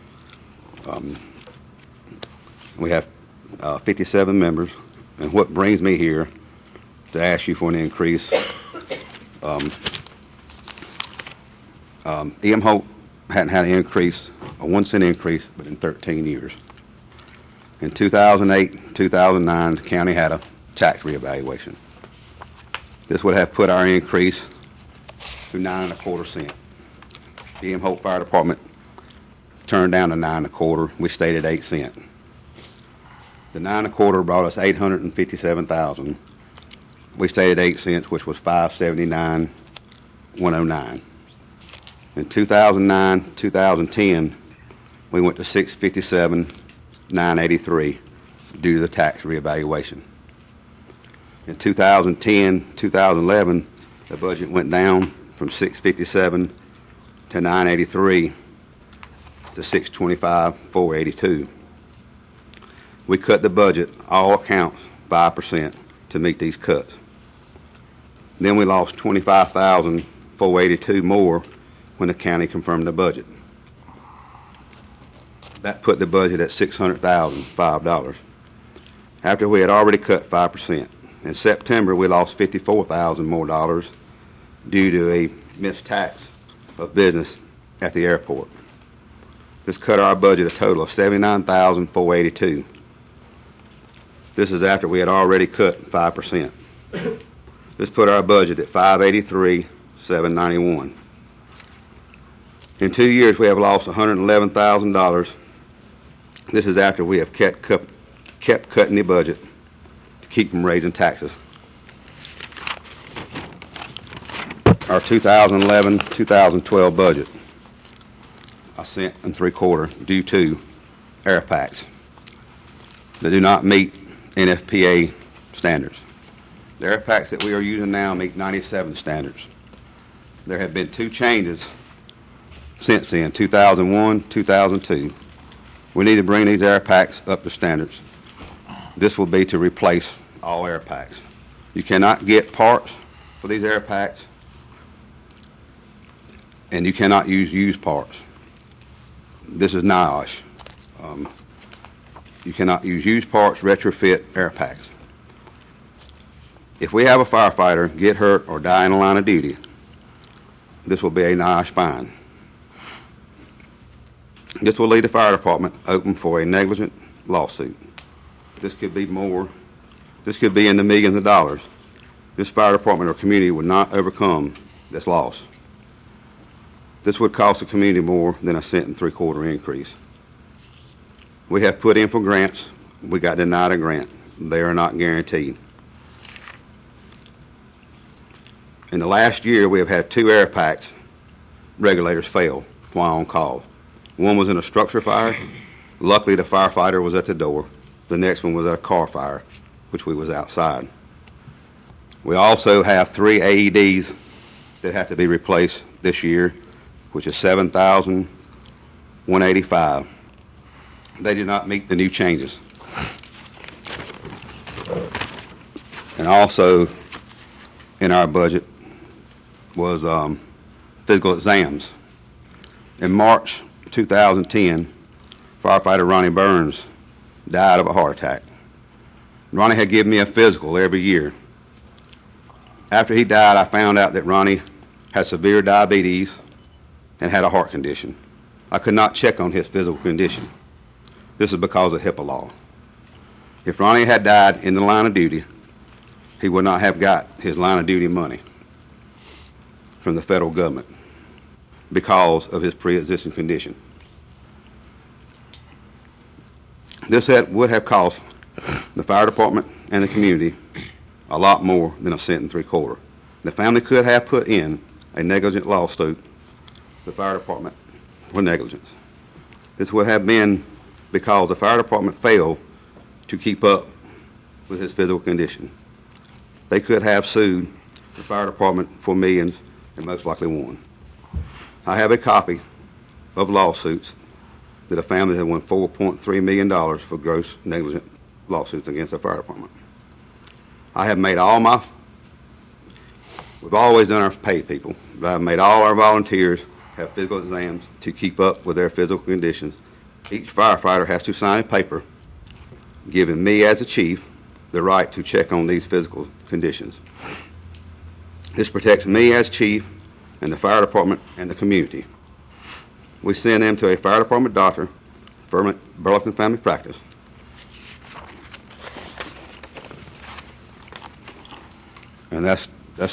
We have 57 members. And what brings me here to ask you for an increase, E.M. Hope hadn't had an increase, a 1 cent increase, but in 13 years. In 2008, 2009, the county had a tax reevaluation. This would have put our increase to 9.25 cents. The E.M. Hope Fire Department turned down the 9.25. We stayed at 8 cents. The 9.25 brought us $857,000. We stayed at 8 cents, which was $579,109. In 2009, 2010, we went to $657,983 due to the tax reevaluation. In 2010, 2011, the budget went down from $657 to $983 to $625,482. We cut the budget, all accounts, 5% to meet these cuts. Then we lost $25,482 more when the county confirmed the budget. That put the budget at $600,005. After we had already cut 5%. In September, we lost $54,000 more dollars due to a missed tax of business at the airport. This cut our budget a total of $79,482. This is after we had already cut 5%. This put our budget at $583,791. In 2 years, we have lost $111,000. This is after we have kept cutting the budget to keep from raising taxes. Our 2011-2012 budget, $1.75 due to air packs that do not meet NFPA standards. The air packs that we are using now meet 97 standards. There have been 2 changes since then, 2001, 2002. We need to bring these air packs up to standards. This will be to replace all air packs. You cannot get parts for these air packs, and you cannot use used parts. This is NIOSH. You cannot use used parts, retrofit air packs. If we have a firefighter get hurt or die in the line of duty, this will be a NIOSH fine. This will leave the fire department open for a negligent lawsuit. This could be more. This could be in the millions of dollars. This fire department or community would not overcome this loss. This would cost the community more than a 1 3/4 cent increase. We have put in for grants. We got denied a grant. They are not guaranteed. In the last year, we have had 2 air packs regulators fail while on call. One was in a structure fire. Luckily, the firefighter was at the door. The next one was at a car fire, which we was outside. We also have 3 AEDs that have to be replaced this year, which is $7,185. They did not meet the new changes. And also, in our budget, was physical exams. In March 2010, firefighter Ronnie Burns died of a heart attack. Ronnie had given me a physical every year. After he died, I found out that Ronnie had severe diabetes and had a heart condition. I could not check on his physical condition. This is because of HIPAA law. If Ronnie had died in the line of duty, he would not have got his line of duty money from the federal government because of his pre-existing condition. This would have cost the fire department and the community a lot more than $1.75 cents. The family could have put in a negligent lawsuit, the fire department, for negligence. This would have been because the fire department failed to keep up with his physical condition. They could have sued the fire department for millions and most likely won. I have a copy of lawsuits that a family had won $4.3 million for gross negligent lawsuits against the fire department. I have made we've always done our paid people, but I've made all our volunteers have physical exams to keep up with their physical conditions. Each firefighter has to sign a paper giving me as the chief the right to check on these physical conditions. This protects me as chief and the fire department and the community. We send them to a fire department doctor, Burlington Family Practice. And that's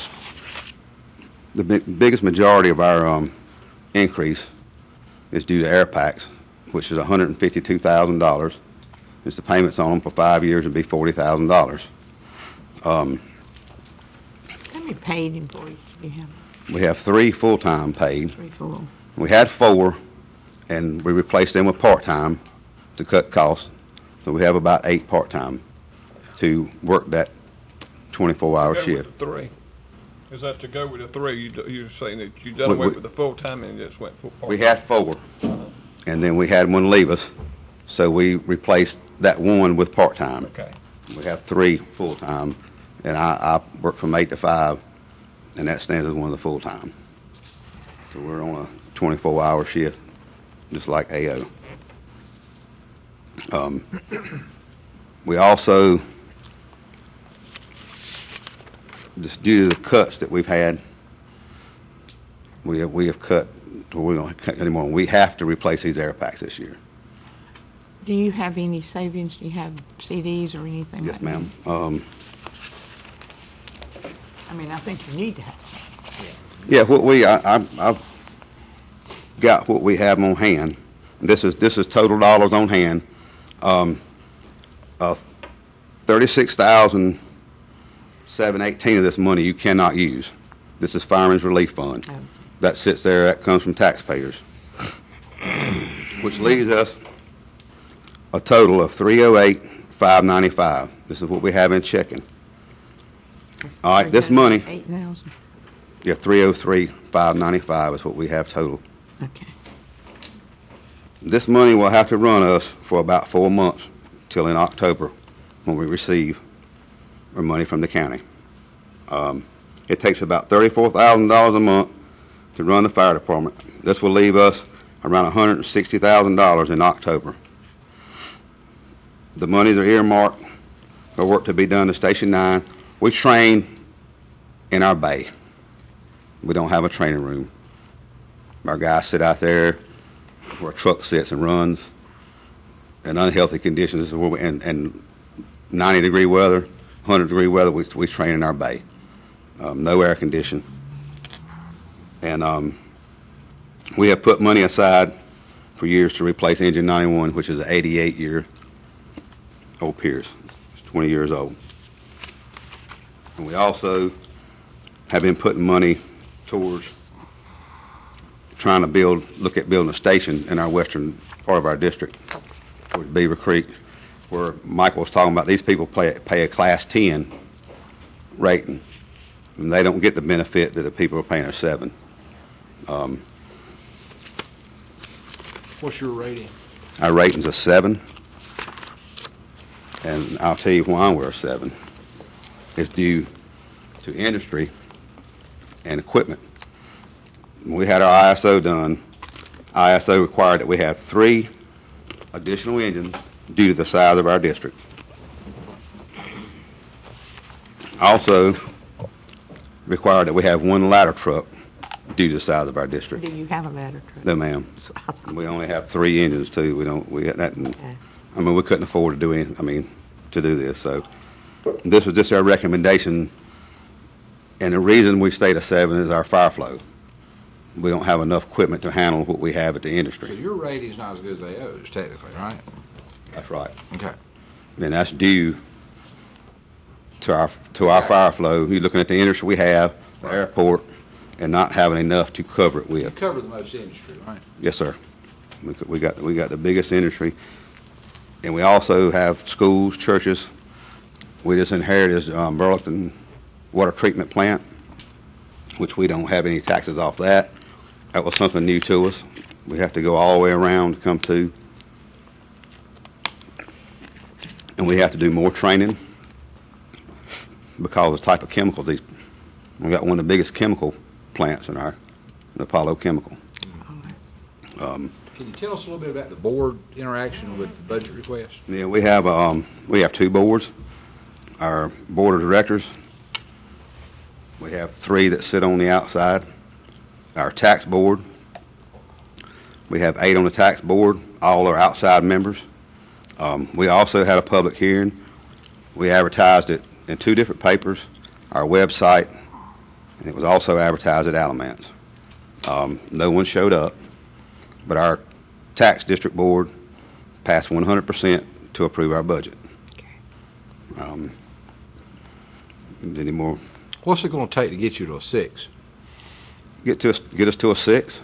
the biggest majority of our increase is due to air packs, which is $152,000. It's the payments on them for 5 years would be $40,000.
How many paid employees do you have?
We have 3 full-time paid.
3 full.
We had 4, and we replaced them with part-time to cut costs. So we have about 8 part-time to work that 24-hour shift.
3. Is that to go with the 3? You're saying that you done away with the full-time and just went for part-time?
We had 4, and then we had one leave us, so we replaced that 1 with part-time.
Okay.
We have 3 full-time, and I work from 8 to 5, and that stands as one of the full-time. So we're on a 24-hour shift, just like AO. We also, just due to the cuts that we've had, we have cut, we don't cut anymore. We have to replace these air packs this year.
Do you have any savings? Do you have CDs or anything like
Yes,
that?
ma'am.
I mean, I think you need to have some.
Yeah, I've got what we have on hand. This is total dollars on hand. 36,718 of this money you cannot use. This is Fireman's Relief Fund.
Oh.
That sits there. That comes from taxpayers, which leaves us a total of $308,595. This is what we have in checking. All right, this money.
8,000.
Yeah, $303,595 is what we have total.
Okay.
This money will have to run us for about 4 months till in October when we receive our money from the county. It takes about $34,000 a month to run the fire department. This will leave us around $160,000 in October. The monies are earmarked for work to be done at Station 9. We train in our bay. We don't have a training room. Our guys sit out there where a truck sits and runs in unhealthy conditions. This is where we, and 90-degree weather, 100-degree weather, we train in our bay. No air condition. And we have put money aside for years to replace Engine 91, which is an 88-year-old Pierce. It's 20 years old. And we also have been putting money towards trying to look at building a station in our western part of our district, towards Beaver Creek, where Michael was talking about. These people pay a Class 10 rating, and they don't get the benefit that the people are paying a 7.
What's your rating?
Our rating's a 7, and I'll tell you why we're a 7. It's due to industry and equipment when we had our ISO done, ISO required that we have 3 additional engines due to the size of our district. Also required that we have 1 ladder truck due to the size of our district.
Do you have a ladder truck?
No, ma'am. We only have 3 engines too. We got that. I mean, we couldn't afford to do anything, to do this. So this was just our recommendation. And the reason we stayed at 7 is our fire flow. We don't have enough equipment to handle what we have at the industry.
So your rating's not as good as AO's, technically, right?
That's right.
Okay.
And that's due to our fire flow. You're looking at the industry we have, the airport, and not having enough to cover it with.
You cover the most industry, right?
Yes, sir. We got the biggest industry, and we also have schools, churches. We just inherited Burlington Water Treatment Plant, which we don't have any taxes off that. That was something new to us. We have to go all the way around to come to. And we have to do more training because of the type of chemicals we got one of the biggest chemical plants in the Apollo Chemical.
Can you tell us a little bit about the board interaction with the budget request?
Yeah, we have 2 boards. Our board of directors, we have 3 that sit on the outside. Our tax board, we have 8 on the tax board. All are outside members. We also had a public hearing. We advertised it in 2 different papers, our website, and it was also advertised at Alamance. No one showed up, but our tax district board passed 100% to approve our budget. Any more?
What's it going to take to get you to a 6?
Get us to a 6?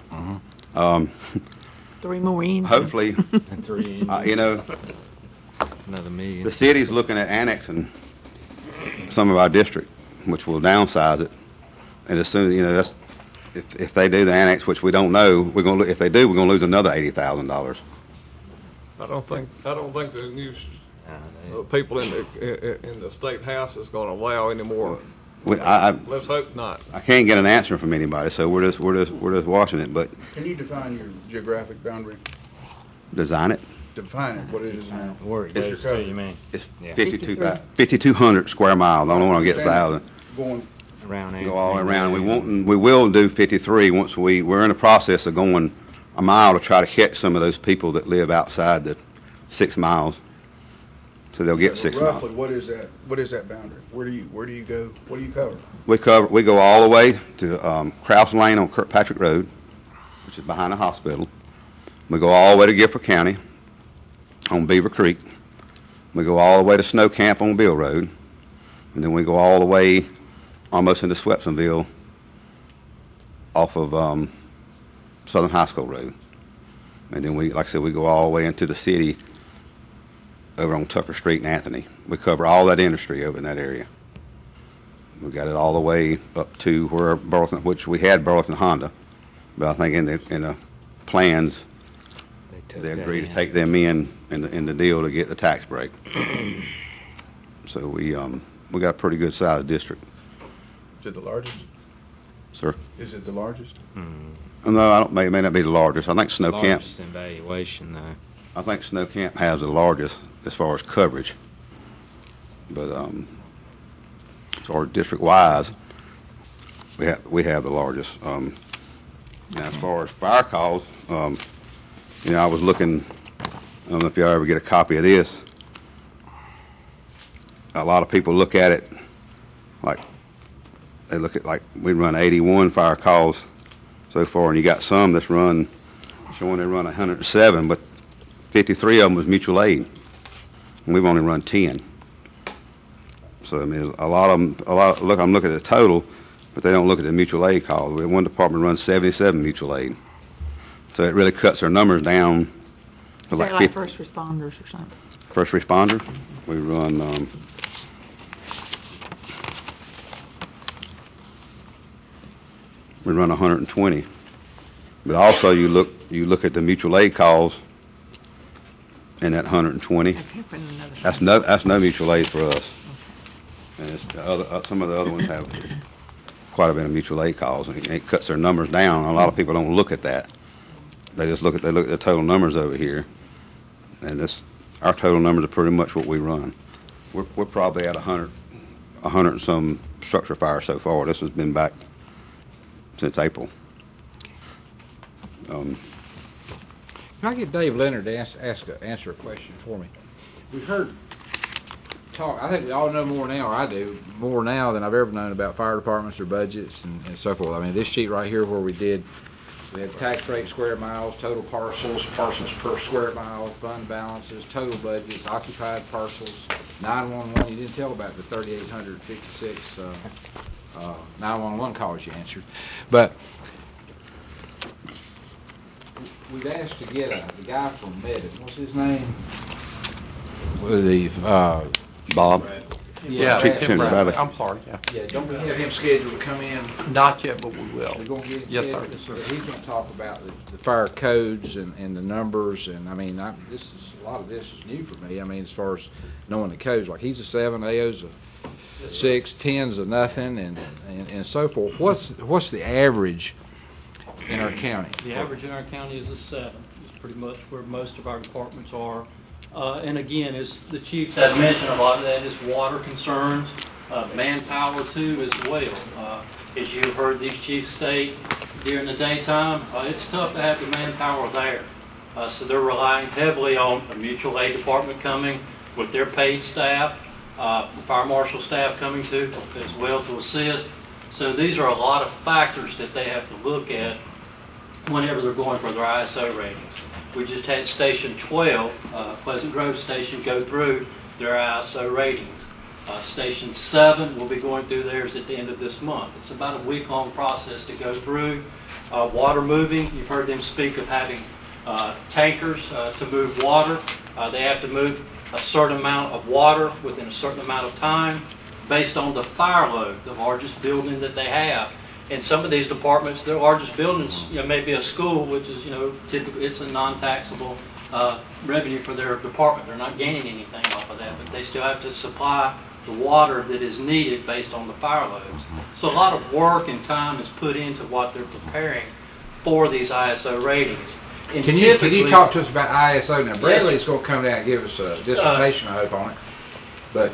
3 more engines.
Hopefully,
And 3 engines. Another million.
the city's looking at annexing some of our district, which will downsize it. And as soon as, if they do the annex, which we don't know, if they do, we're going to lose another $80,000.
I don't think the new people in the state house is going to allow any more. Let's hope not.
I can't get an answer from anybody, so we're just watching it. But
Can you define your geographic boundary?
design it.
Define it, what it is now.
Where it
It's
goes
your
to, you mean?
It's
Yeah.
5,200 square miles. I don't want to get 1,000.
Going,
Around
Go all the way around.
Anthony.
We will do 53 once we're in the process of going a mile to try to catch some of those people that live outside the 6 miles. So they'll get 6 miles.
roughly, what is that boundary? Where do you go? What do you cover?
We go all the way to Krause Lane on Kirkpatrick Road, which is behind the hospital. We go all the way to Gifford County on Beaver Creek. We go all the way to Snow Camp on Bill Road. And then we go all the way almost into Swepsonville off of Southern High School Road. And then like I said, we go all the way into the city over on Tucker Street and Anthony. We cover all that industry over in that area. We got it all the way up to where Burlington, which we had Burlington Honda, but I think in the plans they agreed to take them in the deal to get the tax break. So we got a pretty good sized district.
Is it the largest?
Sir?
Is it the largest?
No, it may not be the largest. I think Snow Camp.
Largest in valuation, though.
I think Snow Camp has the largest as far as coverage, but as far as district-wise, we have the largest. Now, as far as fire calls, I was looking. I don't know if y'all ever get a copy of this. A lot of people look at it like we run 81 fire calls so far, and you got some that's showing they run 107, but 53 of them was mutual aid, and we've only run 10. So I mean, I'm looking at the total, but they don't look at the mutual aid calls. One department runs 77 mutual aid, so it really cuts our numbers down.
Is that like first responders or something?
First responder, we run. We run 120, but also you look at the mutual aid calls in that 120. That's no mutual aid for us, and it's some of the other ones have quite a bit of mutual aid calls, and it cuts their numbers down. A lot of people don't look at that. They just look at the total numbers over here, and our total numbers are pretty much what we run. We're probably at 100 and some structure fires so far. This has been back since April.
Can I get Dave Leonard to answer a question for me? We've heard talk, I think we all know more now, or I do, more now than I've ever known about fire departments, their budgets, and so forth. I mean, this sheet right here where we had tax rate, square miles, total parcels per square mile, fund balances, total budgets, occupied parcels, 911. You didn't tell about the 3,856 911 calls you answered. But we've asked to get the guy from Medit. What's his name?
Bob.
Yeah,
Tim Bradley.
I'm sorry, yeah.
Yeah, don't we have him scheduled to come in?
Not yet, but we will.
We're going to get him
Yes, sir.
scheduled. He's going to talk about the fire codes and the numbers, and I mean, a lot of this is new for me. I mean, as far as knowing the codes, like he's a 7, AO's a 6, 10's a nothing, and so forth. What's the average in our county?
The average in our county is a 7. It's pretty much where most of our departments are. And again, as the chiefs had mentioned, a lot of that is water concerns, manpower too as well. As you've heard these chiefs state, during the daytime, it's tough to have the manpower there. So they're relying heavily on the mutual aid department coming with their paid staff, the fire marshal staff coming to as well to assist. So these are a lot of factors that they have to look at whenever they're going for their ISO ratings. We just had Station 12, Pleasant Grove Station, go through their ISO ratings. Station 7 will be going through theirs at the end of this month. It's about a week-long process to go through. Water moving, you've heard them speak of having tankers to move water. They have to move a certain amount of water within a certain amount of time based on the fire load, the largest building that they have. In some of these departments, their largest buildings, may be a school, which is, typically it's a non-taxable revenue for their department. They're not gaining anything off of that, but they still have to supply the water that is needed based on the fire loads. So a lot of work and time is put into what they're preparing for these ISO ratings. And
Can you talk to us about ISO? Now, Bradley's going to come down and give us a dissertation, I hope, on it. But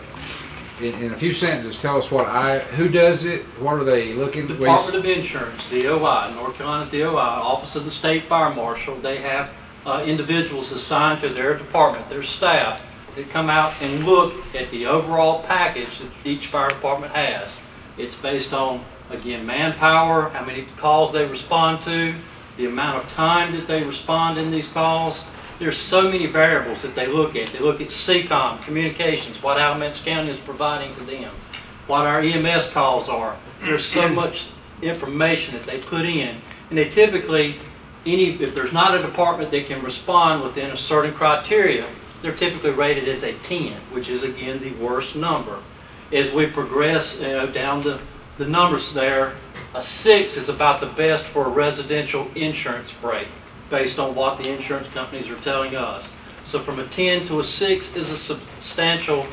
in a few sentences, tell us who does it, what are they looking to?
Department of Insurance, DOI, North Carolina DOI, Office of the State Fire Marshal. They have individuals assigned to their department, their staff, that come out and look at the overall package that each fire department has. It's based on, again, manpower, how many calls they respond to, the amount of time that they respond in these calls. There's so many variables that they look at. They look at CCOM, communications, what Alamance County is providing to them, what our EMS calls are. There's so much information that they put in. And they typically, if there's not a department that can respond within a certain criteria, they're typically rated as a 10, which is, again, the worst number. As we progress down the numbers there, a 6 is about the best for a residential insurance break, based on what the insurance companies are telling us. So from a 10 to a 6 is a substantial,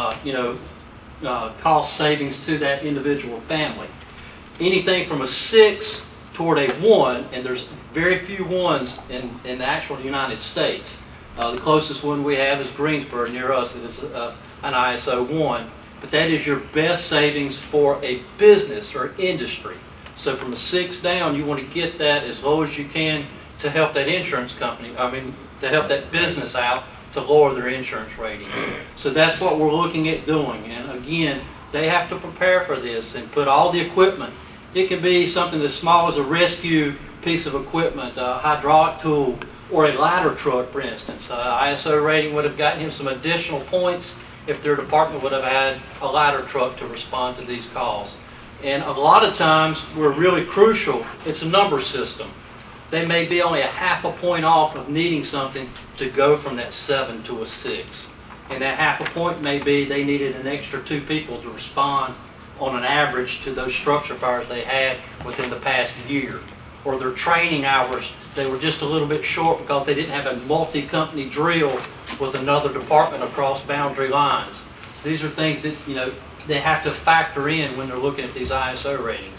cost savings to that individual family. Anything from a 6 toward a 1, and there's very few 1s in the actual United States. The closest one we have is Greensboro near us, that is an ISO 1. But that is your best savings for a business or industry. So from a 6 down, you want to get that as low as you can to help that insurance company, to help that business out to lower their insurance ratings. So that's what we're looking at doing. And again, they have to prepare for this and put all the equipment. It can be something as small as a rescue piece of equipment, a hydraulic tool, or a ladder truck, for instance. ISO rating would have gotten him some additional points if their department would have had a ladder truck to respond to these calls. And a lot of times, we're really crucial, it's a number system. They may be only a half a point off of needing something to go from that 7 to a 6. And that half a point may be they needed an extra 2 people to respond on an average to those structure fires they had within the past year. Or their training hours, they were just a little bit short because they didn't have a multi-company drill with another department across boundary lines. These are things that, they have to factor in when they're looking at these ISO ratings.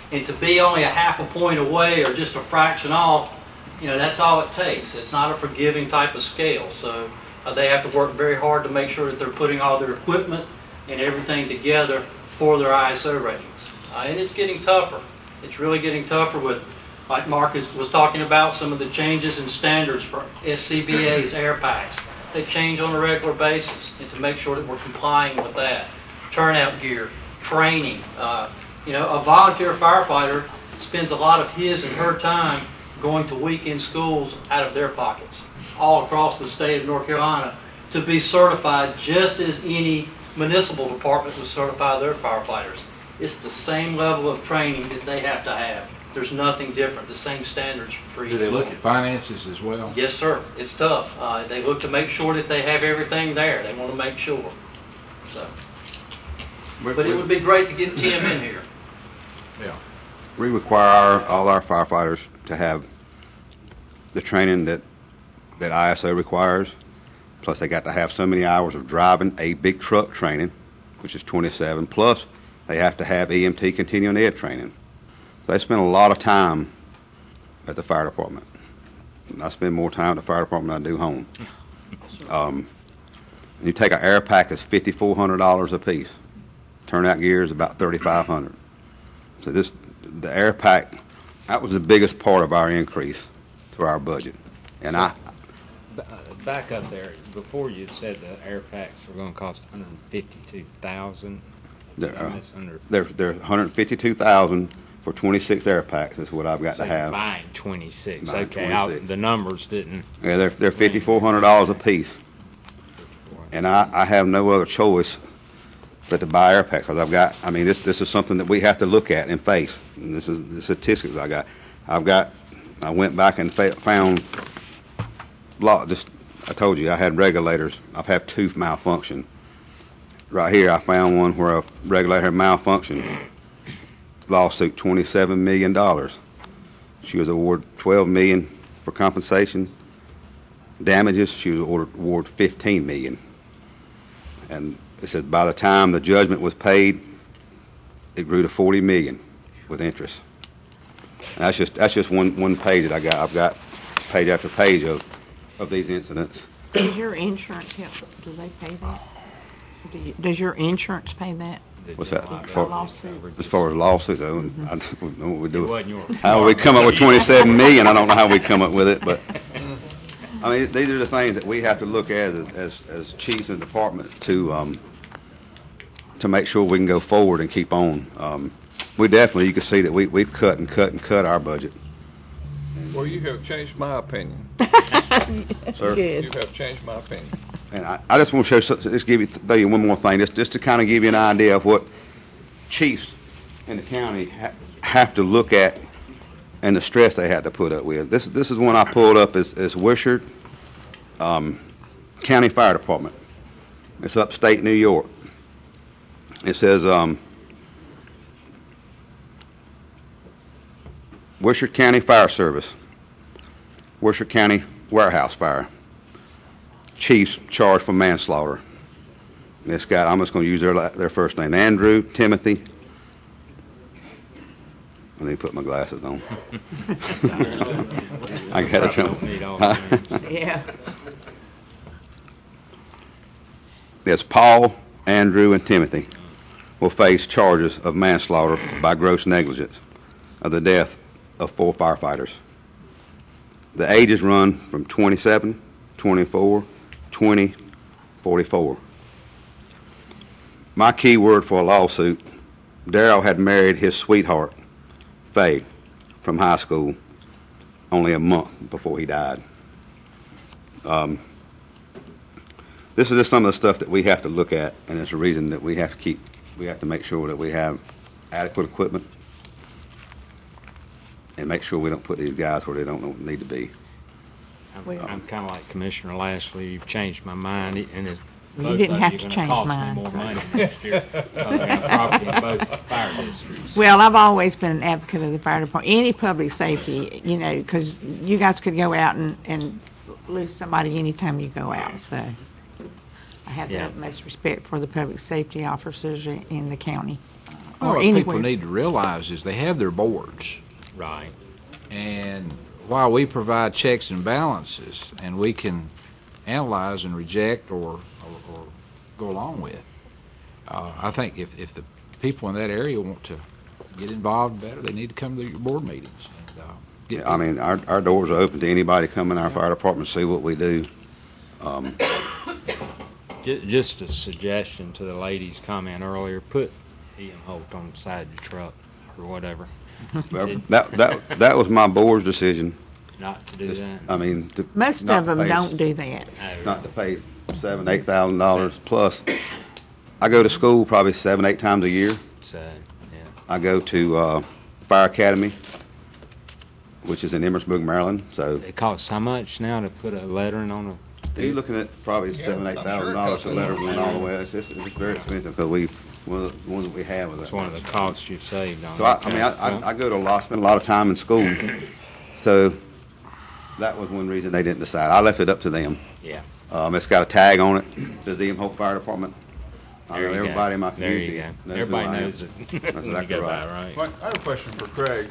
And to be only a half a point away or just a fraction off, that's all it takes. It's not a forgiving type of scale. So they have to work very hard to make sure that they're putting all their equipment and everything together for their ISO ratings. And it's getting tougher. It's really getting tougher with, like Mark was talking about, some of the changes in standards for SCBA's air packs. They change on a regular basis, and to make sure that we're complying with that. Turnout gear, training. A volunteer firefighter spends a lot of his and her time going to weekend schools out of their pockets all across the state of North Carolina to be certified just as any municipal department would certify their firefighters. It's the same level of training that they have to have. There's nothing different, the same standards for each
Do they look
one.
at finances as well?
Yes, sir. It's tough. They look to make sure that they have everything there. They want to make sure. So, but it would be great to get Tim in here.
Yeah.
We require all our firefighters to have the training that ISO requires. Plus, they got to have so many hours of driving a big truck training, which is 27. Plus, they have to have EMT continuing ed training. So they spend a lot of time at the fire department. I spend more time at the fire department than I do home. You take an air pack, it's $5,400 a piece. Turnout gear is about $3,500. So the air pack, that was the biggest part of our increase to our budget. And
Back up there, before you said the air packs were going to cost $152,000.
they're $152,000 for 26 air packs. That's what I've got
So
to have.
buying 26.
Buying
Okay,
26.
the numbers didn't.
Yeah, they're $5,400 a piece. And I have no other choice but to buy air packs, because this is something that we have to look at and face. And this is the statistics I got. I went back and found I told you I had regulators. I've had 2 malfunction. Right here, I found one where a regulator malfunctioned. Lawsuit, $27 million. She was awarded $12 million for compensation. Damages, she was awarded $15 million. And it says by the time the judgment was paid, it grew to $40 million with interest. And that's just one page that I got. I've got page after page of these incidents.
Does your insurance help? Do they pay that? Does your insurance pay that?
What's that?
Lawsuit.
As far as lawsuits, I don't know what we do.
It wasn't yours.
How we come up with $27 million? I don't know how we come up with it, but these are the things that we have to look at as chiefs in the department to make sure we can go forward and keep on. We definitely, you can see that we've cut and cut our budget.
Well, you have changed my opinion.
Sir?
You have changed my opinion.
And I just want to throw you one more thing, just to kind of give you an idea of what chiefs in the county have to look at and the stress they had to put up with. This is one I pulled up as Wishart County Fire Department. It's upstate New York. It says Wishart County Fire Service, Wishart County Warehouse Fire. Chiefs charged for manslaughter. This guy, I'm just going to use their first name, Andrew, Timothy. Let me put my glasses on. I got it from.
Yeah.
Yes, Paul, Andrew, and Timothy will face charges of manslaughter by gross negligence of the death of 4 firefighters. The ages run from 27, 24, 20, 44. My key word for a lawsuit, Darrell had married his sweetheart, Faye, from high school only a month before he died. This is just some of the stuff that we have to look at, and it's a reason that we have to make sure that we have adequate equipment and make sure we don't put these guys where they don't need to be.
I'm kind of like Commissioner Lashley. You've changed my mind, and it's
You didn't have to change mine.
Cost me more money next year. I got property in both fire districts.
Well, I've always been an advocate of the fire department, any public safety, because you guys could go out and lose somebody anytime you go out, so I have the utmost respect for the public safety officers in the county. or
what
anywhere.
people need to realize is they have their boards.
Right.
And while we provide checks and balances, and we can analyze and reject or go along with, I think if the people in that area want to get involved better, they need to come to your board meetings. And,
I mean, our doors are open to anybody coming in our fire department, see what we do.
Just a suggestion to the lady's comment earlier, put E.M. Holt on the side of your truck or whatever.
That was my board's decision.
Not to do that?
I mean,
Most of them don't do that.
Not to pay $7,000, $8,000 plus. I go to school probably 7, 8 times a year.
So, yeah.
I go to Fire Academy, which is in Emmitsburg, Maryland. So
it costs how much now to put a lettering on a?
You're looking at probably $7,000, $8,000 a letter went all the way. It's very expensive because one of the ones that we have.
It's one of the costs you've saved on.
So I go to a lot, spend a lot of time in school. So that was one reason they didn't decide. I left it up to them.
Yeah.
It's got a tag on it. It says E.M. Hope Fire Department. I know
There you
everybody
go.
in my community.
There you go.
knows
Everybody
who I am.
knows it.
That's
When you
exactly
go by,
right.
Well, I have a question for Craig.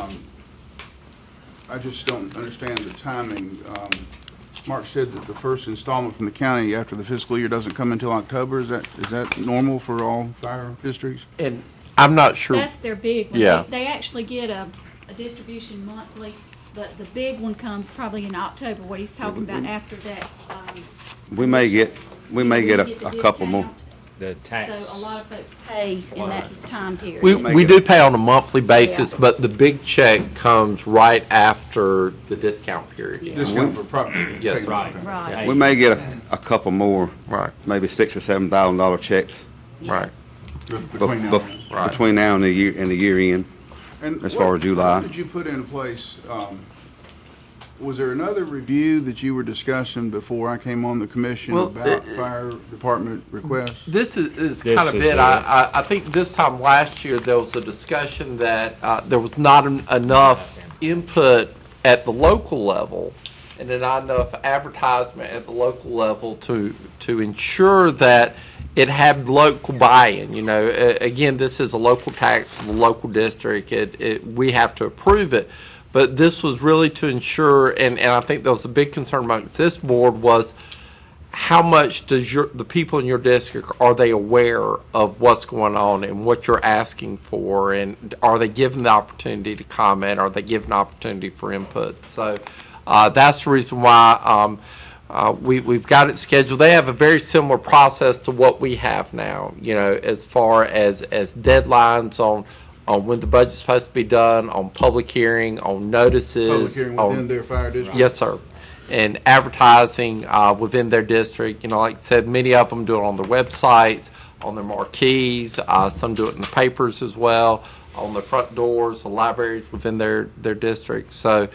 I just don't understand the timing. Mark said that the first installment from the county after the fiscal year doesn't come until October. Is that normal for all fire districts?
And I'm not sure.
That's their big one.
Yeah.
They actually get a distribution monthly, but the big one comes probably in October, what he's talking about after that.
We may get
the
a couple more.
discount.
The tax.
So a lot of folks pay in that time period.
We do pay on a monthly basis, but the big check comes right after the discount period.
Discount for property.
Yes,
Okay.
right.
Right.
We may get a couple more.
Right.
Maybe $6,000 or $7,000 checks.
Right.
Between now and then.
Right.
Between now and the year end.
And
As far as July.
What did you put in place? Was there another review that you were discussing before I came on the commission
Well,
about fire department requests?
This is
This
kind of
is
it.
it.
I think this time last year, there was a discussion that there was not enough input at the local level and then not enough advertisement at the local level to ensure that it had local buy-in. You know, again, this is a local tax for the local district. We have to approve it. But this was really to ensure, and I think there was a big concern amongst this board, was how much does the people in your district, are they aware of what's going on and what you're asking for, and are they given the opportunity to comment? Are they given opportunity for input? So that's the reason why we've got it scheduled. They have a very similar process to what we have now, you know, as far as deadlines on when the budget's supposed to be done, on public hearing, on notices.
Public hearing within their fire district?
Yes, sir. And advertising within their district. You know, like I said, many of them do it on their websites, on their marquees. Some do it in the papers as well, on the front doors, the libraries within their district. So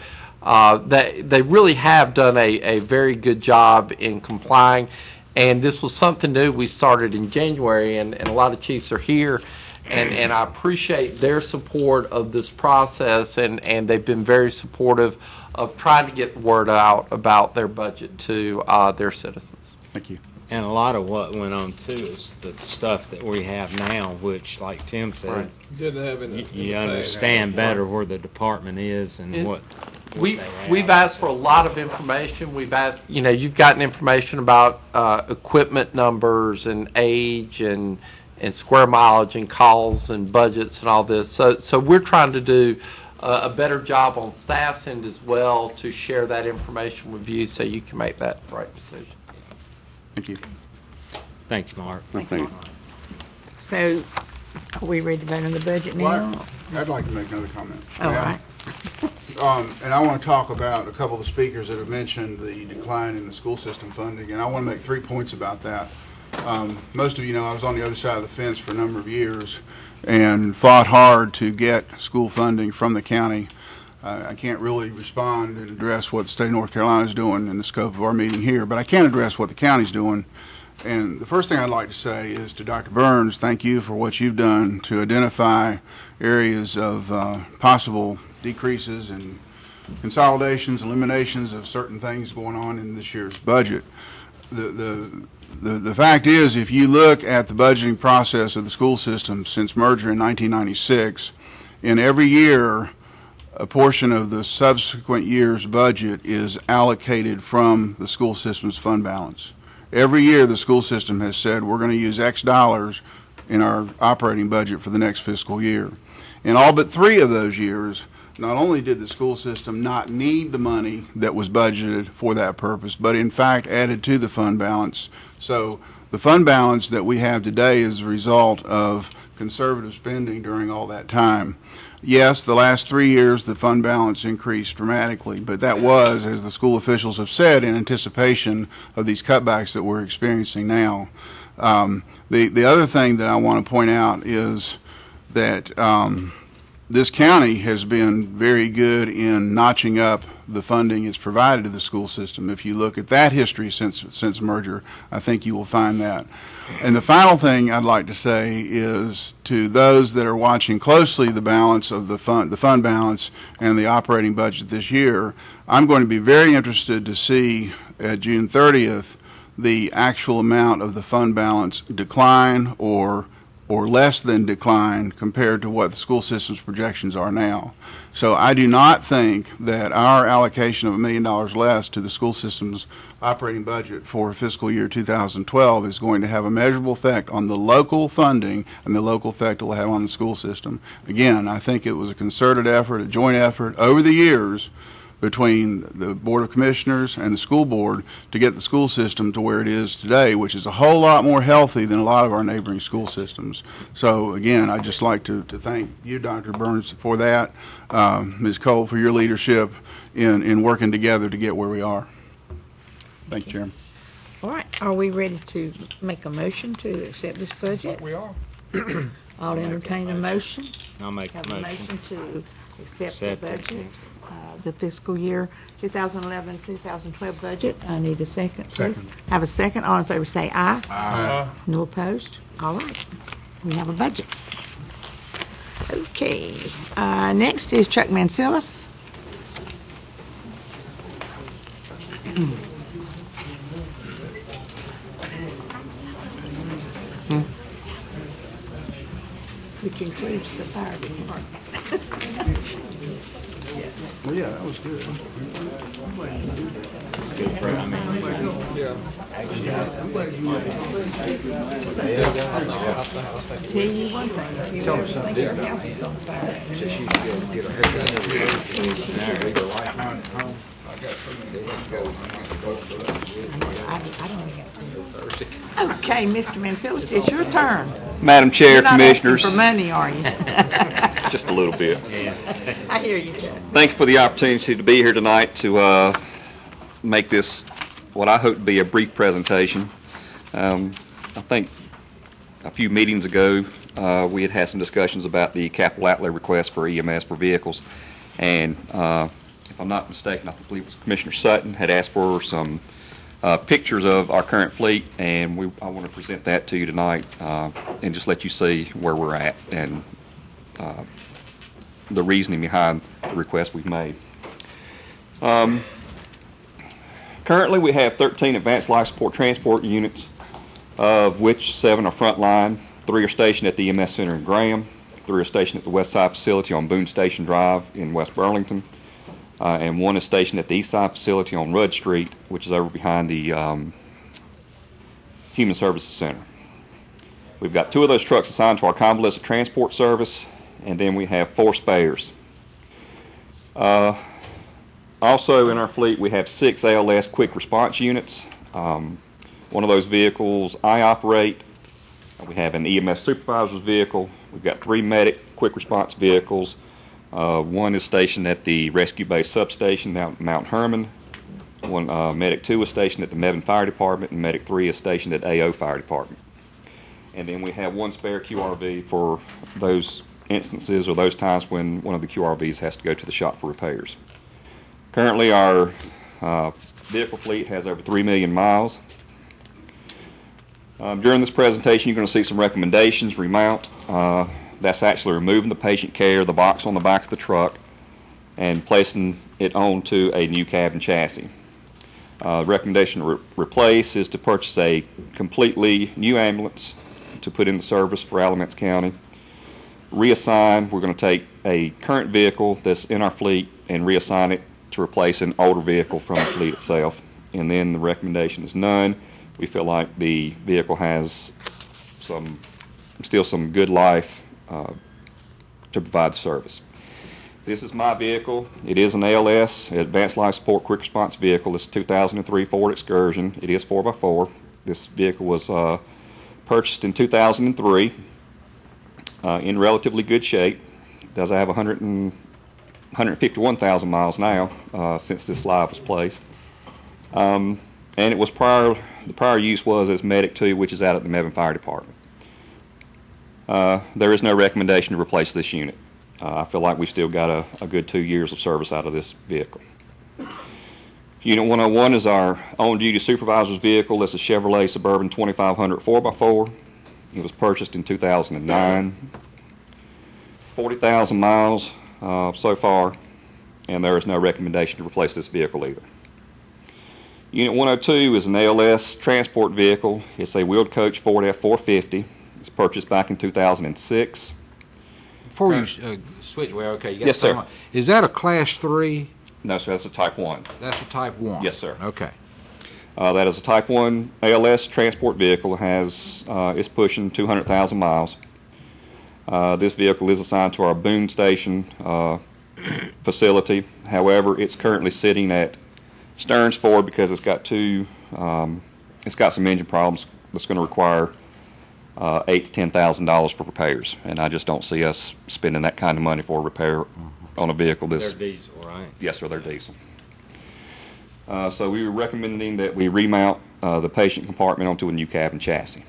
they really have done a very good job in complying. And this was something new we started in January, and a lot of chiefs are here. And I appreciate their support of this process, and they've been very supportive of trying to get the word out about their budget to their citizens.
Thank you.
And a lot of what went on too is the stuff that we have now, which, like Tim said,
Right.
Didn't have in the
you
past.
understand better where the department is and
And
what
We've
they have.
asked for a lot of information. We've asked, you know, you've gotten information about equipment numbers and age and square mileage and calls and budgets and all this. So we're trying to do a better job on staff's end as well to share that information with you so you can make that right decision.
Thank you.
Thank you, Mark.
Thank you.
So, are we ready to vote on the budget now?
Well, I'd like to make another comment.
All right.
And I want to talk about a couple of the speakers that have mentioned the decline in the school system funding, and I want to make 3 points about that. Most of you know I was on the other side of the fence for a number of years and fought hard to get school funding from the county. I can't really respond and address what the state of North Carolina is doing in the scope of our meeting here, but I can address what the county's doing. And the first thing I'd like to say is to Dr. Burns, thank you for what you've done to identify areas of possible decreases and consolidations, eliminations of certain things going on in this year's budget. the fact is, if you look at the budgeting process of the school system since merger in 1996, in every year, a portion of the subsequent year's budget is allocated from the school system's fund balance. Every year, the school system has said, we're going to use X dollars in our operating budget for the next fiscal year. In all but 3 of those years, not only did the school system not need the money that was budgeted for that purpose, but in fact added to the fund balance. So the fund balance that we have today is a result of conservative spending during all that time. Yes, the last 3 years the fund balance increased dramatically, but that was, as the school officials have said, in anticipation of these cutbacks that we're experiencing now. The other thing that I want to point out is that this county has been very good in notching up the funding it's provided to the school system. If you look at that history since merger, I think you will find that. And the final thing I'd like to say is to those that are watching closely the balance of the fund balance and the operating budget this year, I'm going to be very interested to see at June 30th the actual amount of the fund balance decline or less than decline compared to what the school system's projections are now. So I do not think that our allocation of $1 million less to the school system's operating budget for fiscal year 2012 is going to have a measurable effect on the local funding and the local effect it will have on the school system. Again, I think it was a concerted effort, a joint effort over the years between the Board of Commissioners and the school board to get the school system to where it is today, which is a whole lot more healthy than a lot of our neighboring school systems. So again, I'd just like to thank you, Dr. Burns, for that, Ms. Cole, for your leadership in working together to get where we are. Thank you, Chairman.
All right, are we ready to make a motion to accept this budget?
We are.
I'll entertain a motion.
I'll make
Have
a
a
motion.
motion to accept the
Accept it.
budget, the fiscal year 2011-2012 budget. I need a second, please.
Second.
Have a second. All in favor say aye.
Aye.
No opposed? All right. We have a budget. Okay. Next is Chuck Mansilis. Which includes the fire department.
Well, yeah, that was good.
Tell you one thing, if you ever think your house is on fire. I don't think Okay, Mr. Mansilis, it's your turn.
Madam Chair,
You're not asking
Commissioners.
for money, are you?
Just a little bit.
I hear you, Chuck.
Thank you for the opportunity to be here tonight to make this what I hope to be a brief presentation. I think a few meetings ago we had some discussions about the capital outlay request for EMS for vehicles, and if I'm not mistaken, I believe it was Commissioner Sutton had asked for some pictures of our current fleet, and I want to present that to you tonight and just let you see where we're at and the reasoning behind the request we've made. Currently, we have 13 advanced life support transport units, of which 7 are frontline, 3 are stationed at the EMS Center in Graham, 3 are stationed at the West Side facility on Boone Station Drive in West Burlington, and 1 is stationed at the East Side facility on Rudd Street, which is over behind the Human Services Center. We've got 2 of those trucks assigned to our convalescent transport service, and then we have 4 spares. Also in our fleet, we have 6 ALS quick response units. One of those vehicles I operate. We have an EMS supervisor's vehicle. We've got 3 medic quick response vehicles. 1 is stationed at the Rescue Base substation down at Mount Herman. Medic 2 is stationed at the Mebane Fire Department, and Medic 3 is stationed at AO Fire Department. And then we have 1 spare QRV for those instances or those times when one of the QRVs has to go to the shop for repairs. Currently, our vehicle fleet has over 3 million miles. During this presentation, you're going to see some recommendations. Remount. That's actually removing the patient care, the box on the back of the truck, and placing it onto a new cab and chassis.
Recommendation to replace is to purchase a completely new ambulance to put into service for Alamance County. Reassign, we're going to take a current vehicle that's in our fleet and reassign it to replace an older vehicle from the fleet itself. And then the recommendation is none. We feel like the vehicle has still some good life to provide service. This is my vehicle. It is an ALS, Advanced Life Support Quick Response Vehicle. It's a 2003 Ford Excursion. It is 4x4. This vehicle was purchased in 2003 in relatively good shape. It does have 151,000 miles now since this slide was placed. And it was the prior use was as Medic 2, which is out at the Mebane Fire Department. There is no recommendation to replace this unit. I feel like we've still got a good 2 years of service out of this vehicle. Unit 101 is our on-duty supervisor's vehicle. It's a Chevrolet Suburban 2500 4x4. It was purchased in 2009. 40,000 miles so far, and there is no recommendation to replace this vehicle either. Unit 102 is an ALS transport vehicle. It's a wheeled coach Ford F450. It's purchased back in 2006.
Before you switch, well, okay. You got
Yes, sir.
time. Is that a Class 3?
No, sir, that's a Type 1.
That's a Type 1?
Yes, sir.
Okay.
That is a Type 1 ALS transport vehicle. It's pushing 200,000 miles. This vehicle is assigned to our Boone Station facility. However, it's currently sitting at Stearns Ford because it's got some engine problems that's going to require $8,000 to $10,000 for repairs, and I just don't see us spending that kind of money for a repair on a vehicle.
They're diesel, right?
Yes, sir, they're diesel. So we were recommending that we remount the patient compartment onto a new cabin chassis.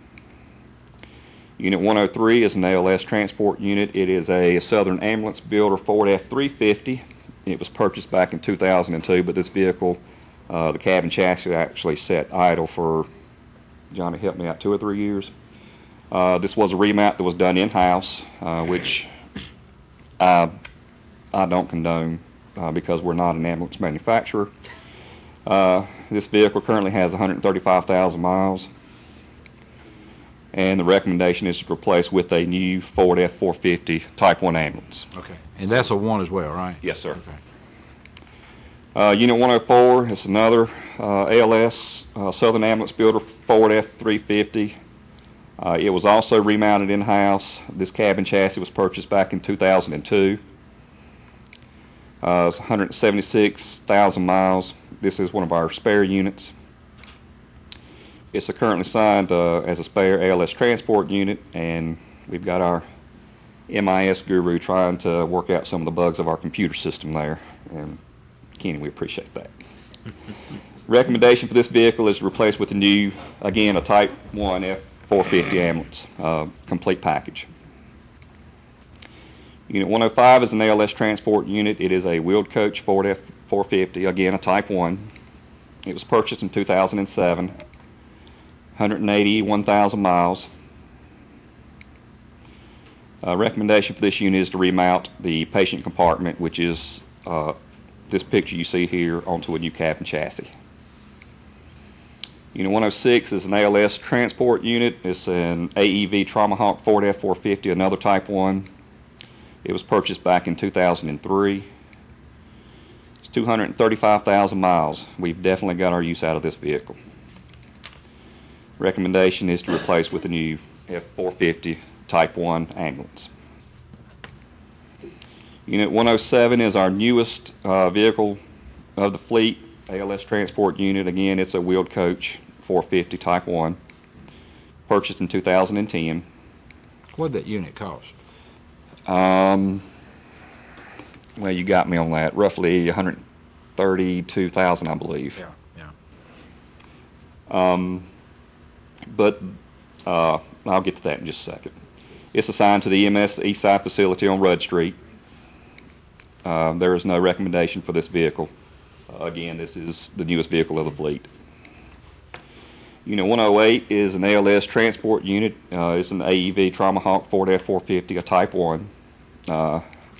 Unit 103 is an ALS transport unit. It is a Southern Ambulance Builder Ford F350. It was purchased back in 2002, but this vehicle, the cabin chassis actually sat idle for, Johnny, help me out, 2 or 3 years. This was a remount that was done in-house, which I don't condone because we're not an ambulance manufacturer. This vehicle currently has 135,000 miles, and the recommendation is to replace with a new Ford F450 Type 1 ambulance.
Okay. And that's a 1 as well, right?
Yes, sir.
Okay.
Unit 104 is another ALS Southern Ambulance Builder Ford F350. It was also remounted in-house. This cabin chassis was purchased back in 2002. It's 176,000 miles. This is one of our spare units. It's currently signed as a spare ALS transport unit, and we've got our MIS guru trying to work out some of the bugs of our computer system there. And Kenny, we appreciate that. Recommendation for this vehicle is to replace with a new, again, a Type 1 F450 ambulance, complete package. Unit 105 is an ALS transport unit. It is a wheeled coach Ford F450, again, a Type 1. It was purchased in 2007, 181,000 miles. Recommendation for this unit is to remount the patient compartment, which is this picture you see here, onto a new cabin chassis. Unit 106 is an ALS transport unit. It's an AEV Traumahawk Ford F450, another Type 1. It was purchased back in 2003. It's 235,000 miles. We've definitely got our use out of this vehicle. Recommendation is to replace with a new F450 Type 1 ambulance. Unit 107 is our newest vehicle of the fleet, ALS transport unit. Again, it's a wheeled coach 450 Type 1, purchased in 2010.
What did that unit cost?
Well, you got me on that. Roughly 132,000, I believe.
Yeah.
But I'll get to that in just a second. It's assigned to the EMS Eastside facility on Rudd Street. There is no recommendation for this vehicle. Again, this is the newest vehicle of the fleet. Unit 108 is an ALS transport unit. It's an AEV Traumahawk Ford F450, a Type 1.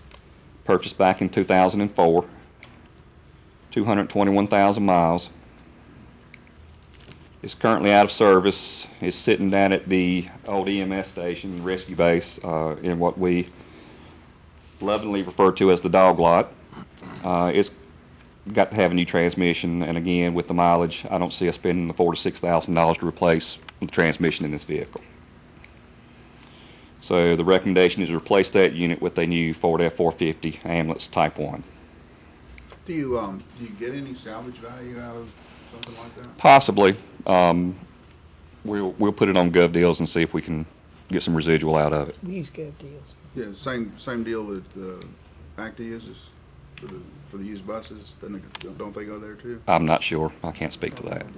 Purchased back in 2004. 221,000 miles. is currently out of service. It's sitting down at the old EMS station, rescue base, in what we lovingly refer to as the dog lot. It's got to have a new transmission, and again, with the mileage, I don't see us spending the $4,000 to $6,000 to replace the transmission in this vehicle. So the recommendation is to replace that unit with a new Ford F-450 ambulance Type 1.
Do you get any salvage value out of something like that?
Possibly. We'll put it on Gov Deals and see if we can get some residual out of it.
We use Gov Deals.
Yeah, same deal that ACTA uses for the used buses. Don't they go there too?
I'm not sure. I can't speak to that.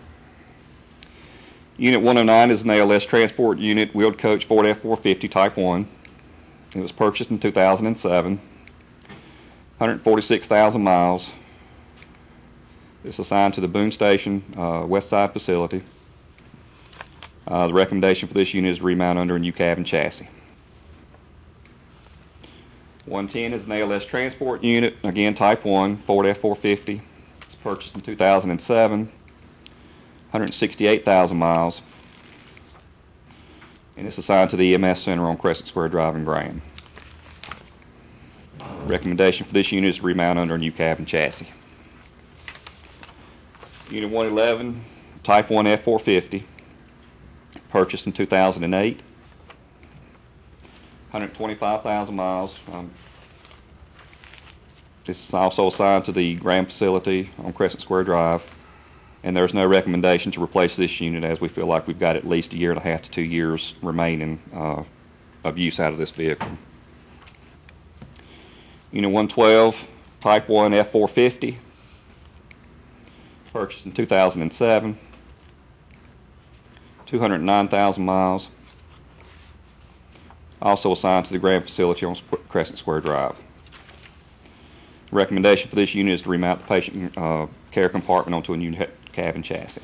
Unit 109 is an ALS transport unit, wheeled coach Ford F-450 Type 1. It was purchased in 2007, 146,000 miles. It's assigned to the Boone Station West Side facility. The recommendation for this unit is to remount under a new cab and chassis. 110 is an ALS transport unit, again Type 1, Ford F-450. It's purchased in 2007. 168,000 miles, and it's assigned to the EMS Center on Crescent Square Drive in Graham. Recommendation for this unit is to remount under a new cab and chassis. Unit 111, Type 1 F-450, purchased in 2008, 125,000 miles. This is also assigned to the Graham facility on Crescent Square Drive. And there's no recommendation to replace this unit, as we feel like we've got at least 1.5 years to 2 years remaining of use out of this vehicle. Unit 112, Type 1 F-450, purchased in 2007, 209,000 miles. Also assigned to the Graham facility on Crescent Square Drive. Recommendation for this unit is to remount the patient care compartment onto a new cab and chassis.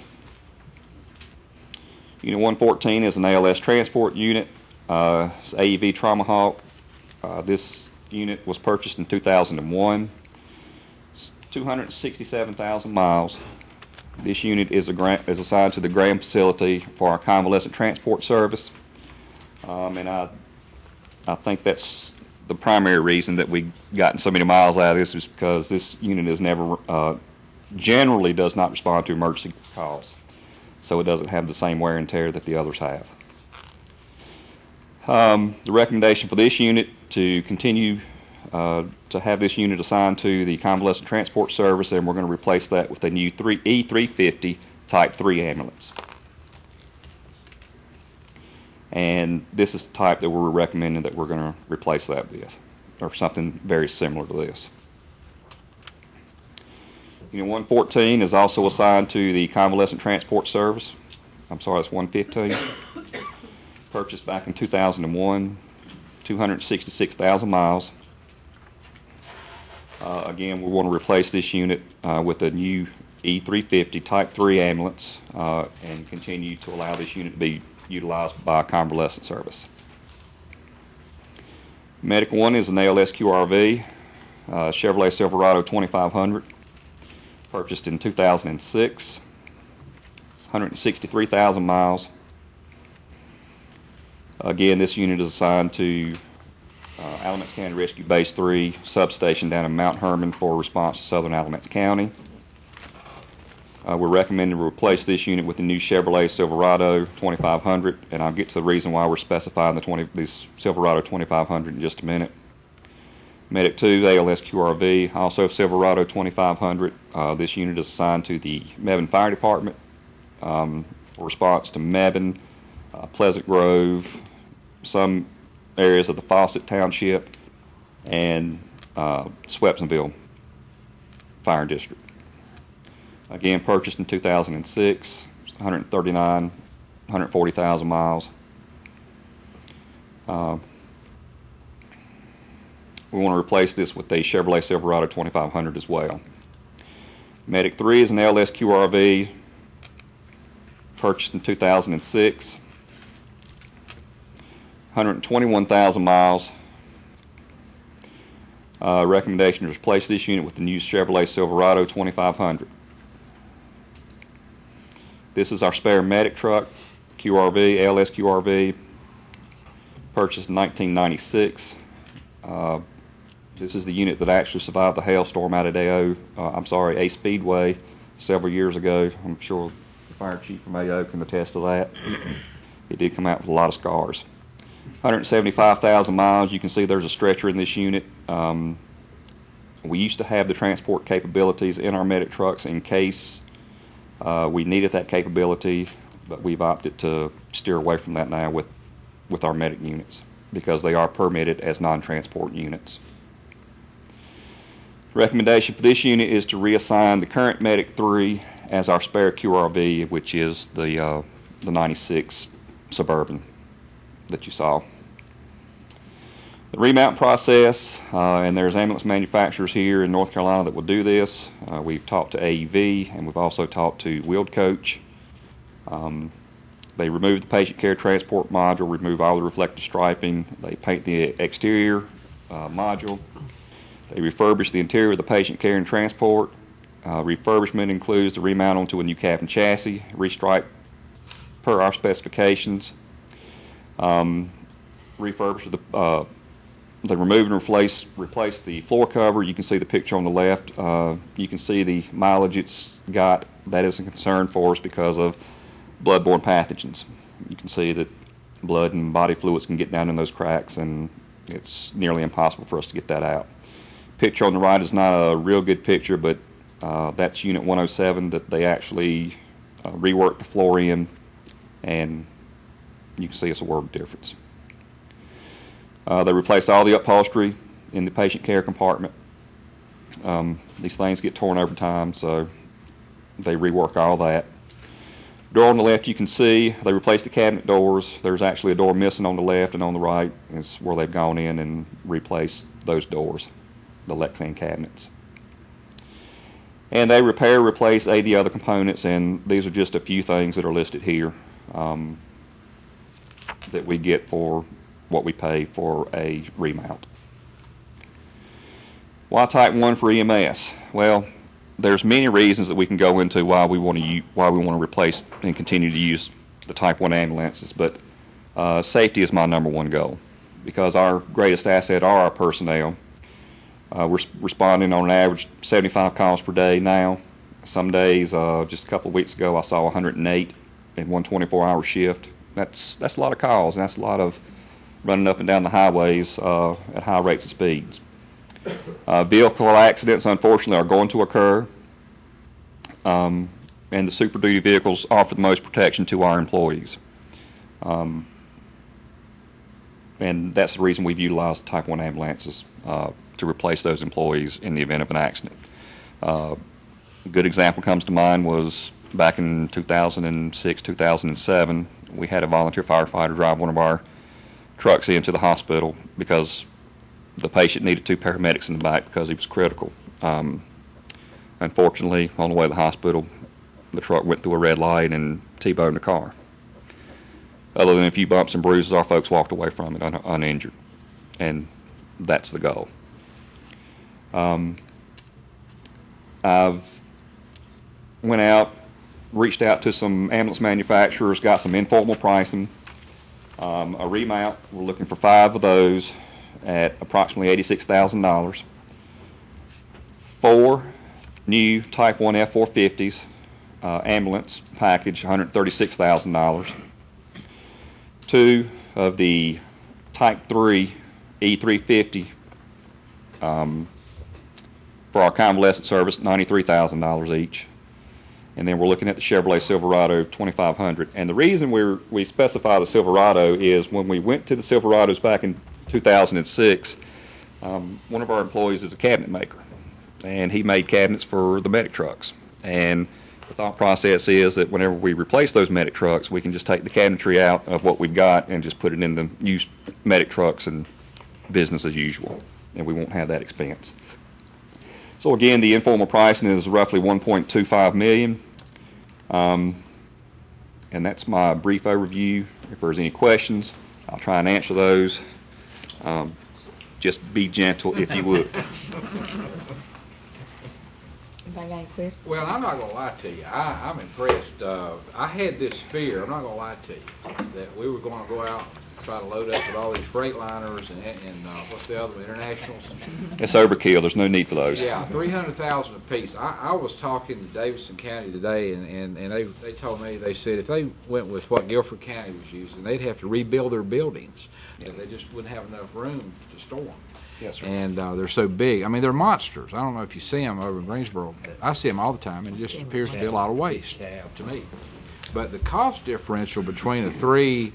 Unit 114 is an ALS transport unit. It's AEV Traumahawk. This unit was purchased in 2001. It's 267,000 miles. This unit is assigned to the Graham facility for our convalescent transport service. And I think that's the primary reason that we've gotten so many miles out of this, is because this unit is generally does not respond to emergency calls, so it doesn't have the same wear and tear that the others have. The recommendation for this unit to continue to have this unit assigned to the convalescent transport service, and we're going to replace that with a new E350 Type 3 ambulance. And this is the type that we're recommending that we're going to replace that with, or something very similar to this. Unit 114 is also assigned to the convalescent transport service. I'm sorry, it's 115. Purchased back in 2001, 266,000 miles. Again, we want to replace this unit with a new E350 Type 3 ambulance and continue to allow this unit to be utilized by convalescent service. Medic 1 is an ALS QRV, Chevrolet Silverado 2500. Purchased in 2006. It's 163,000 miles. Again, this unit is assigned to Alamance County Rescue Base 3 substation down in Mount Herman for response to Southern Alamance County. We're recommending to replace this unit with the new Chevrolet Silverado 2500, and I'll get to the reason why we're specifying this Silverado 2500 in just a minute. Medic 2, ALS QRV, also Silverado 2500. This unit is assigned to the Mebane Fire Department for response to Mebane, Pleasant Grove, some areas of the Fawcett Township, and Swepsonville Fire District. Again, purchased in 2006, 140,000 miles. We want to replace this with a Chevrolet Silverado 2500 as well. Medic 3 is an LS QRV, purchased in 2006, 121,000 miles. Recommendation is to replace this unit with the new Chevrolet Silverado 2500. This is our spare medic truck, QRV, LS QRV, purchased in 1996. This is the unit that actually survived the hailstorm out at A Speedway several years ago. I'm sure the fire chief from AO can attest to that. It did come out with a lot of scars. 175,000 miles. You can see there's a stretcher in this unit. We used to have the transport capabilities in our medic trucks in case we needed that capability, but we've opted to steer away from that now with our medic units because they are permitted as non-transport units. Recommendation for this unit is to reassign the current Medic 3 as our spare QRV, which is the 96 Suburban that you saw. The remount process, and there's ambulance manufacturers here in North Carolina that will do this. We've talked to AEV, and we've also talked to Wheeled Coach. They remove the patient care transport module, remove all the reflective striping. They paint the exterior module. They refurbish the interior of the patient care and transport. Refurbishment includes the remount onto a new cabin chassis, restripe per our specifications. Refurbish they remove and replace the floor cover. You can see the picture on the left. You can see the mileage it's got. That is a concern for us because of bloodborne pathogens. You can see that blood and body fluids can get down in those cracks, and it's nearly impossible for us to get that out. Picture on the right is not a real good picture, but that's Unit 107 that they actually reworked the floor in, and you can see it's a world of difference. They replace all the upholstery in the patient care compartment. These things get torn over time, so they rework all that. Door on the left you can see, they replaced the cabinet doors. There's actually a door missing on the left, and on the right is where they've gone in and replaced those doors, the Lexan cabinets. And they repair, replace 80 other components, and these are just a few things that are listed here that we get for what we pay for a remount. Why Type 1 for EMS? Well, there's many reasons that we can go into why we want to replace and continue to use the Type 1 ambulances, but safety is my number one goal because our greatest asset are our personnel. We're responding on an average 75 calls per day now. Some days, just a couple of weeks ago, I saw 108 in one 24-hour shift. That's a lot of calls, and that's a lot of running up and down the highways at high rates of speeds. Vehicle accidents, unfortunately, are going to occur, and the Super Duty vehicles offer the most protection to our employees. And that's the reason we've utilized Type 1 ambulances to replace those employees in the event of an accident. A good example comes to mind was back in 2006, 2007, we had a volunteer firefighter drive one of our trucks into the hospital because the patient needed 2 paramedics in the back because he was critical. Unfortunately, on the way to the hospital, the truck went through a red light and T-boned the car. Other than a few bumps and bruises, our folks walked away from it uninjured, and that's the goal. I've went out, reached out to some ambulance manufacturers, got some informal pricing. A remount, we're looking for 5 of those at approximately $86,000. 4 new Type 1 F450s, ambulance package, $136,000. 2 of the Type 3 E350 for our convalescent service, $93,000 each. And then we're looking at the Chevrolet Silverado 2500. And the reason we specify the Silverado is when we went to the Silverados back in 2006, one of our employees is a cabinet maker, and he made cabinets for the medic trucks. And the thought process is that whenever we replace those medic trucks, we can just take the cabinetry out of what we've got and just put it in the used medic trucks and business as usual, and we won't have that expense. So again, the informal pricing is roughly $1.25 million. And that's my brief overview. If there's any questions, I'll try and answer those. Just be gentle if you would.
Anybody got any questions?
Well, I'm not gonna lie to you. I'm impressed. I had this fear, I'm not gonna lie to you, that we were gonna go out, try to load up with all these Freightliners and what's the other one, Internationals?
It's overkill. There's no need for those.
Yeah, 300,000 apiece. I was talking to Davidson County today, and they told me, they said if they went with what Guilford County was using, they'd have to rebuild their buildings. That they just wouldn't have enough room to store them.
Yes, sir.
And they're so big. I mean, they're monsters. I don't know if you see them over in Greensboro. I see them all the time, and it just appears to be a lot of waste to me. But the cost differential between a 3,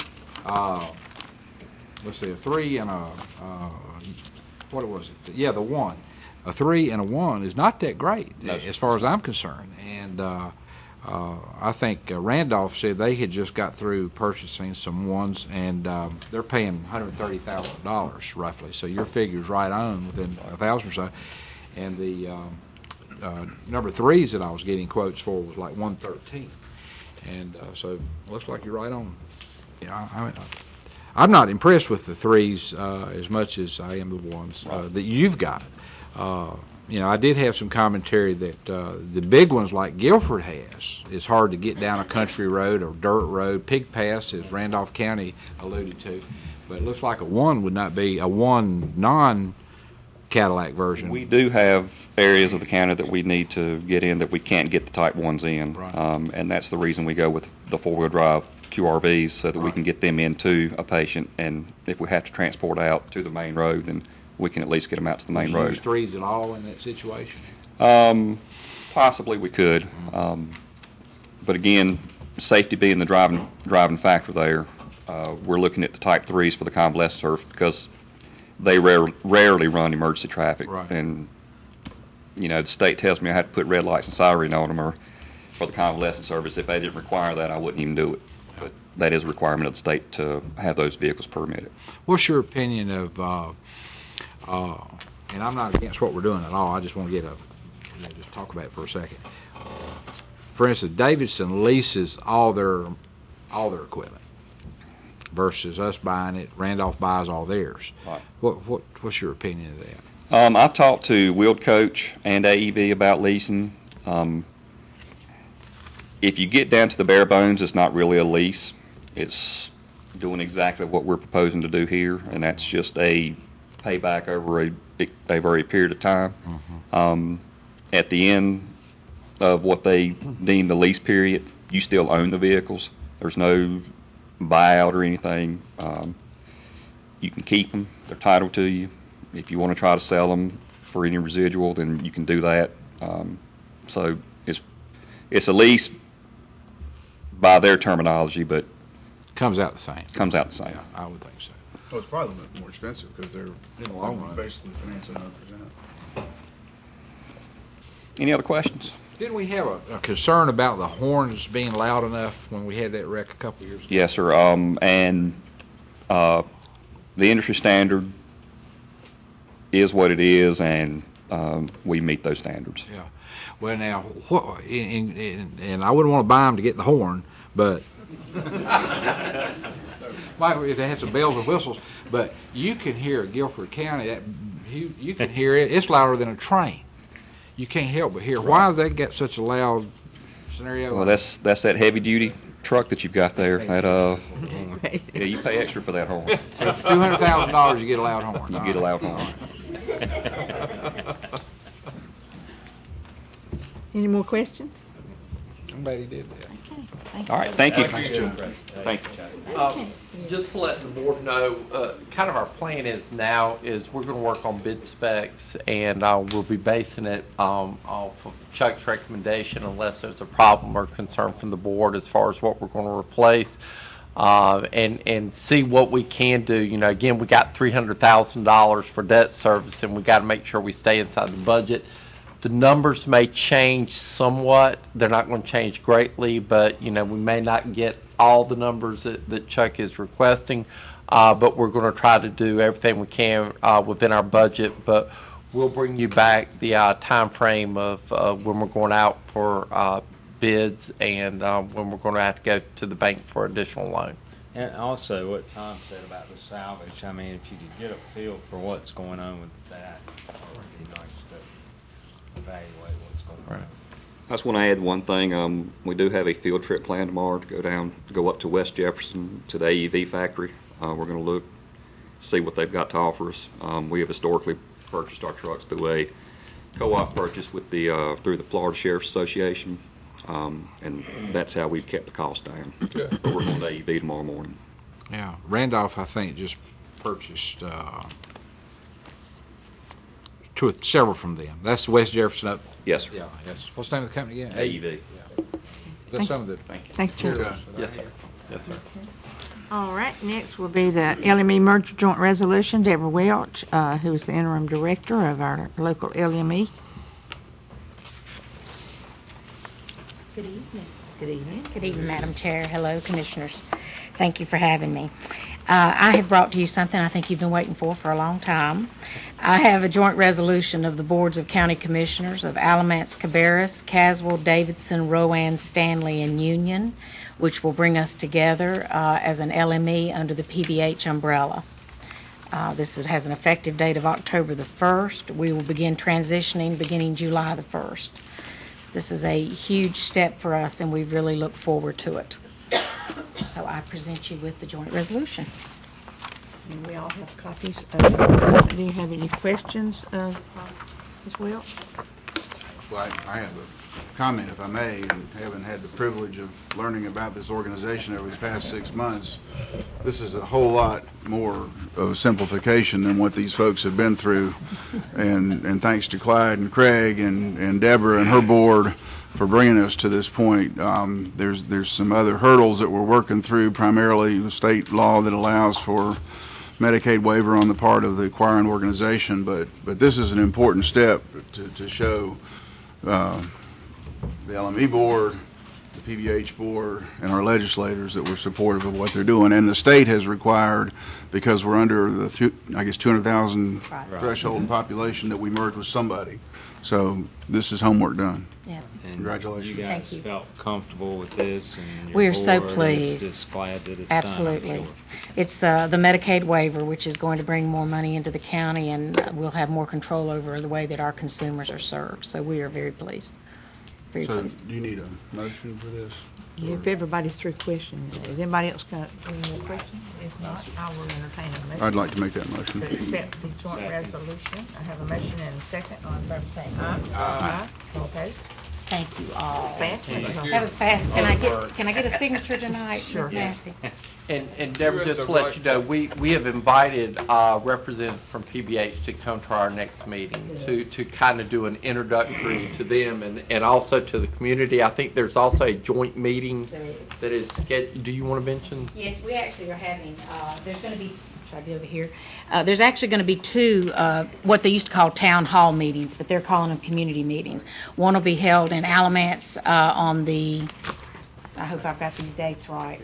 let's see, a 3 and a, what was it? Yeah, the 1. A 3 and a 1 is not that great as far as I'm concerned. And I think Randolph said they had just got through purchasing some 1s, and they're paying $130,000 roughly. So your figure's right on, within 1,000 or so. And the number 3s that I was getting quotes for was like 113. And so it looks like you're right on. Yeah, I'm not impressed with the 3s as much as I am the 1s that you've got. You know, I did have some commentary that the big ones like Guilford has, it's hard to get down a country road or dirt road. Pig Pass, as Randolph County alluded to, but it looks like a 1 would not be a 1 non-Cadillac version.
We do have areas of the county that we need to get in that we can't get the Type 1s in, right. And that's the reason we go with the 4-wheel drive QRVs, so that we can get them into a patient, and if we have to transport out to the main road, then we can at least get them out to the main road.
Use 3s at all in that situation?
Possibly we could, but again, safety being the driving factor there, we're looking at the Type 3s for the convalescent service because they rarely run emergency traffic.
Right.
And you know, the state tells me I have to put red lights and siren on them, or for the convalescent service. If they didn't require that, I wouldn't even do it. But that is a requirement of the state to have those vehicles permitted.
What's your opinion of? And I'm not against what we're doing at all. I just want to just talk about it for a second. For instance, Davidson leases all their equipment versus us buying it. Randolph buys all theirs.
Right.
What's your opinion of that?
I've talked to Wheeled Coach and AEV about leasing. If you get down to the bare bones, it's not really a lease. It's doing exactly what we're proposing to do here, and that's just a payback over a very period of time. Mm-hmm. At the end of what they deem the lease period, you still own the vehicles. There's no buyout or anything. You can keep them. They're titled to you. If you want to try to sell them for any residual, then you can do that. So it's a lease by their terminology, but
comes out the same.
Comes out the same.
Yeah, I would think so.
Well, it's probably a little bit more expensive because they're in the long run basically financing 100%.
Any other questions?
Didn't we have a concern about the horns being loud enough when we had that wreck a couple of years ago?
Yes, sir. And the industry standard is what it is, and we meet those standards.
Yeah. Well, now, and I wouldn't want to buy them to get the horn, but if they have some bells and whistles, but you can hear Guilford County, you can hear it. It's louder than a train. You can't help but hear. Right. Why has that got such a loud scenario?
Well, that's that heavy duty truck that you've got there. That yeah, you pay extra for that horn.
For $200,000, you get a loud horn.
You get a loud horn.
Any more questions?
I'm glad he did that.
Okay.
All right, thank you.
Thanks, Joe.
Thank you.
Just to let the board know, kind of our plan is we're going to work on bid specs, and we'll be basing it off of Chuck's recommendation unless there's a problem or concern from the board as far as what we're going to replace, and see what we can do. You know, again, we got $300,000 for debt service, and we got to make sure we stay inside the budget. The numbers may change somewhat. They're not going to change greatly, but, you know, we may not get all the numbers that Chuck is requesting, but we're going to try to do everything we can within our budget. But we'll bring you back the time frame of when we're going out for bids and when we're going to have to go to the bank for additional loan.
And also what Tom said about the salvage, I mean, if you could get a feel for what's going on with that, that would be nice too. evaluate what's going on.
I just want to add one thing. We do have a field trip planned tomorrow to go up to West Jefferson to the AEV factory. We're going to look, see what they've got to offer us. We have historically purchased our trucks through a co-op purchase with through the Florida Sheriff's Association, and that's how we've kept the cost down. But we're going to AEV tomorrow morning.
Yeah, Randolph, I think, just purchased several from them. That's West Jefferson up.
Yes, sir.
Yeah, yes. What's the name of the company again?
AEV.
That's some of the.
Thank you.
Okay.
Yes, sir. Yes, sir.
All right, next will be the LME Merger Joint Resolution. Deborah Welch, who is the interim director of our local LME.
Good evening.
Good evening.
Good evening, Madam Chair. Hello, Commissioners. Thank you for having me. I have brought to you something I think you've been waiting for a long time. I have a joint resolution of the Boards of County Commissioners of Alamance, Cabarrus, Caswell, Davidson, Rowan, Stanley, and Union, which will bring us together as an LME under the PBH umbrella. This has an effective date of October the 1st. We will begin transitioning beginning July the 1st. This is a huge step for us, and we really look forward to it. So I present you with the joint resolution.
And we all have copies of it. Do you have any questions, Ms. Welch?
Well, I have a comment, if I may, and having had the privilege of learning about this organization over the past 6 months. This is a whole lot more of simplification than what these folks have been through. And thanks to Clyde and Craig and Deborah and her board for bringing us to this point. There's some other hurdles that we're working through, primarily the state law that allows for Medicaid waiver on the part of the acquiring organization, but this is an important step to show the LME board, the PBH board, and our legislators that we're supportive of what they're doing. And the state has required, because we're under the, I guess, 200,000 threshold in population, that we merge with somebody. So this is homework done.
Yeah.
And
congratulations.
You guys felt comfortable with this, and your
We are so
board is
pleased.
just glad that it's
Absolutely.
done, I'm sure.
It's the Medicaid waiver, which is going to bring more money into the county, and we'll have more control over the way that our consumers are served. So we are very pleased. Very
So
pleased.
do you need a motion for this?
If everybody's through questions, is anybody else got any more questions? If not, I will entertain a motion.
I'd like to make that motion.
To accept the joint resolution. I have a motion and a second. All in favor saying aye. Aye. All opposed?
Thank you all.
That was fast.
That was fast. Can I get a signature tonight, Ms. Massey?
And Deborah, just to let you know, we have invited a representative from PBH to come to our next meeting to kind of do an introductory to them and also to the community. I think there's also a joint meeting that is scheduled. Do you want to mention?
Yes, we actually are having, there's going to be, should I get over here? There's actually going to be two, what they used to call town hall meetings, but they're calling them community meetings. One will be held in Alamance on the, I hope I've got these dates right.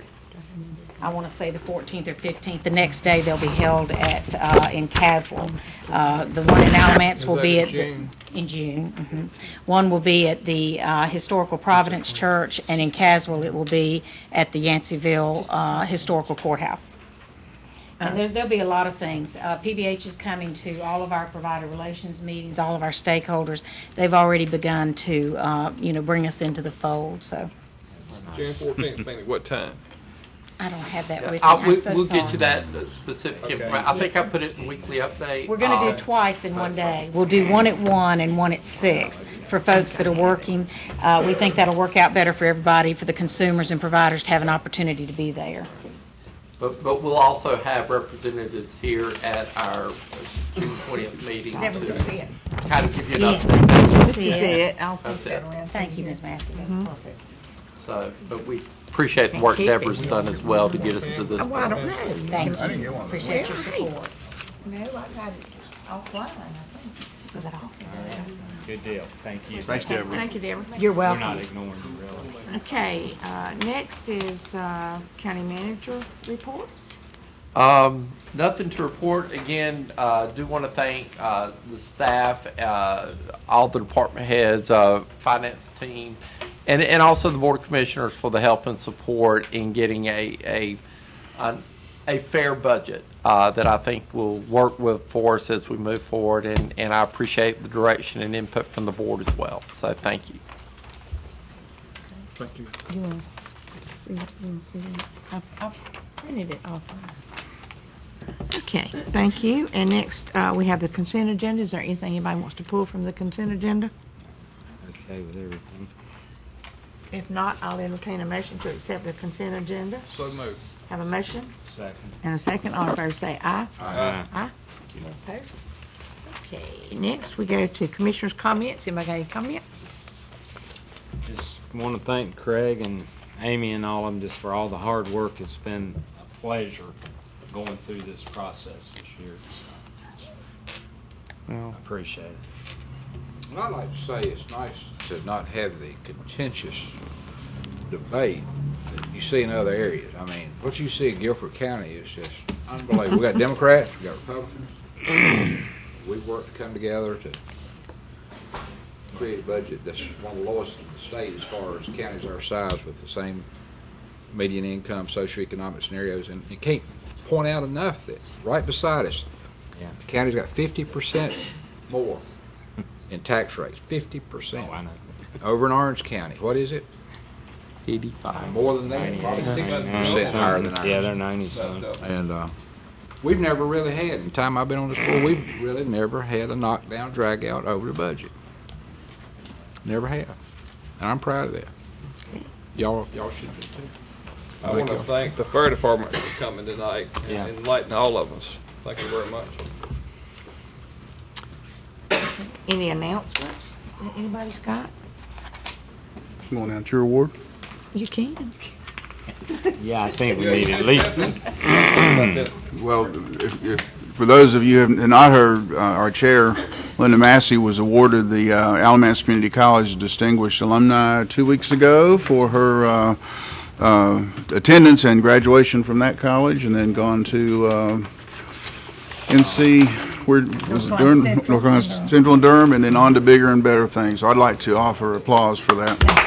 I want to say the 14th or 15th. The next day they'll be held at in Caswell. The one in Alamance will be at in June. Mm-hmm. One will be at the Historical Providence Church, and in Caswell it will be at the Yanceyville Historical Courthouse. And there'll be a lot of things. PBH is coming to all of our provider relations meetings, all of our stakeholders. They've already begun to bring us into the fold. So
June 14th, meaning what time?
I don't have that with me. I'm so
We'll
sorry.
get you that specific information. I think I put it in weekly update.
We're going to do twice in one day. We'll do one at 1 and one at 6 for folks that are working. We think that'll work out better for everybody, for the consumers and providers to have an opportunity to be there.
But we'll also have representatives here at our June 20th meeting
That was just it.
to kind of give you an
Yes,
update.
This is it. I'll put
That's
that
it.
around.
Thank you, Ms. Massey. That's perfect.
So, but we appreciate the work Deborah's done as well to get us to this
Well, I don't
point.
know.
Thank
I didn't
you.
get one of those.
Appreciate your support.
No, I got it offline, I think.
Is that all?
Good deal. Thank you.
Thanks, Deborah.
Thank you, Deborah.
You're
We're not
welcome.
ignoring you, really.
Okay, next is county manager reports.
Nothing to report. Again, do want to thank the staff, all the department heads, finance team, and also the Board of Commissioners for the help and support in getting a fair budget. that I think will work for us as we move forward, and I appreciate the direction and input from the board as well. So thank you.
Thank you.
You want to see what you want to see? I've printed it off. Okay, thank you. And next, we have the consent agenda. Is there anything anybody wants to pull from the consent agenda?
Okay with everything.
If not, I'll entertain a motion to accept the consent agenda.
So moved.
Have a motion
Second.
and a second. All in favor say aye.
Aye.
Aye. No opposed? Okay, next we go to commissioners' comments. Anybody got any comments?
Just want to thank Craig and Amy and all of them just for all the hard work. It's been a pleasure going through this process this year. I appreciate it.
And I'd like to say it's nice to not have the contentious debate that you see in other areas. I mean, what you see in Guilford County is just unbelievable. We got Democrats, we got Republicans. We work to come together to create a budget that's one of the lowest in the state as far as counties our size with the same median income, socioeconomic scenarios. And you can't point out enough that right beside us, the county's got 50% more in tax rates. 50%.
Oh, I know.
Over in Orange County, what is it?
85.
More than that, probably 60% higher than ours.
Yeah, they're 90-some.
And we've never really had, in the time I've been on this board, we've really never had a knockdown, drag out over the budget. Never have. And I'm proud of that. Y'all should be too.
I want to thank the fire department for coming tonight and enlightening all of us. Thank you very much.
Any announcements that anybody's got?
Going down to your award?
You can.
Yeah, I think we need at least.
Well, if for those of you who have not heard, our chair, Linda Massey, was awarded the Alamance Community College Distinguished Alumni 2 weeks ago for her attendance and graduation from that college, and then gone to NC, where was it? North Carolina Central and Durham, and then on to bigger and better things. So I'd like to offer applause for that.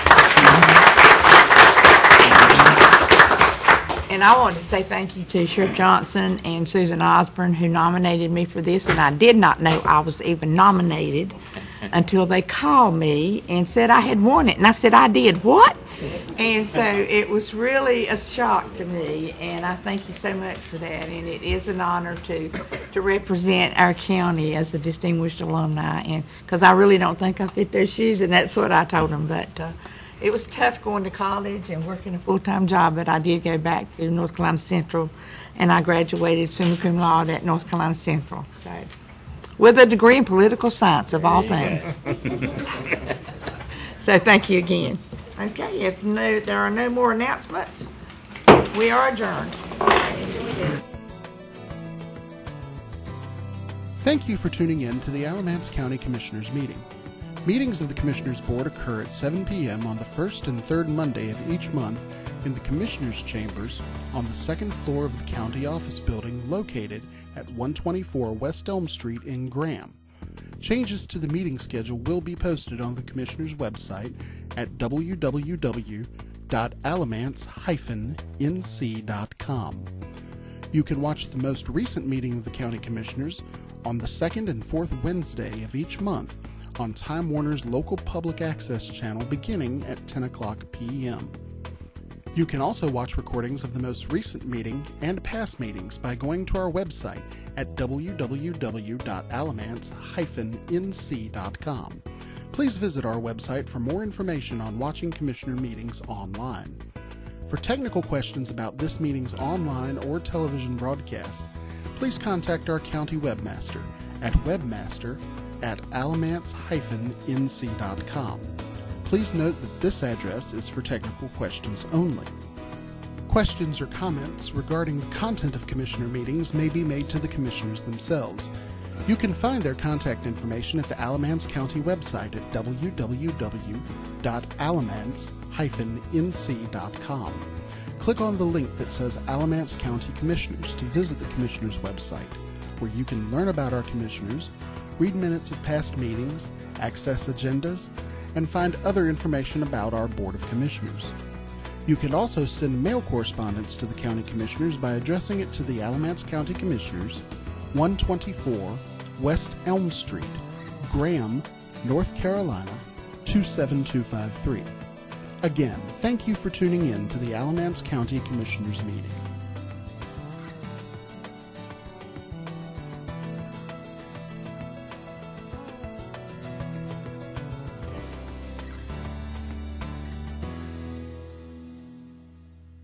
And I wanted to say thank you to Sheriff Johnson and Susan Osborne, who nominated me for this, and I did not know I was even nominated until they called me and said I had won it. And I said, I did what? And so it was really a shock to me, and I thank you so much for that. And it is an honor to represent our county as a distinguished alumni, and because I really don't think I fit their shoes, and that's what I told them. But it was tough going to college and working a full-time job, but I did go back to North Carolina Central, and I graduated summa cum laude at North Carolina Central, so with a degree in political science, of all things. So thank you again. Okay, if there are no more announcements, we are adjourned.
Thank you for tuning in to the Alamance County Commissioners meeting. Meetings of the Commissioners Board occur at 7 p.m. on the first and third Monday of each month in the Commissioners' Chambers on the second floor of the County Office Building located at 124 West Elm Street in Graham. Changes to the meeting schedule will be posted on the Commissioners' website at www.alamance-nc.com. You can watch the most recent meeting of the County Commissioners on the second and fourth Wednesday of each month on Time Warner's local public access channel beginning at 10 o'clock p.m. You can also watch recordings of the most recent meeting and past meetings by going to our website at www.alamance-nc.com. Please visit our website for more information on watching Commissioner meetings online. For technical questions about this meeting's online or television broadcast, please contact our county webmaster at webmaster@alamance-nc.com. Please note that this address is for technical questions only. Questions or comments regarding the content of Commissioner meetings may be made to the Commissioners themselves. You can find their contact information at the Alamance County website at www.alamance-nc.com. Click on the link that says Alamance County Commissioners to visit the Commissioners website, where you can learn about our Commissioners, read minutes of past meetings, access agendas, and find other information about our Board of Commissioners. You can also send mail correspondence to the County Commissioners by addressing it to the Alamance County Commissioners, 124 West Elm Street, Graham, North Carolina, 27253. Again, thank you for tuning in to the Alamance County Commissioners meeting.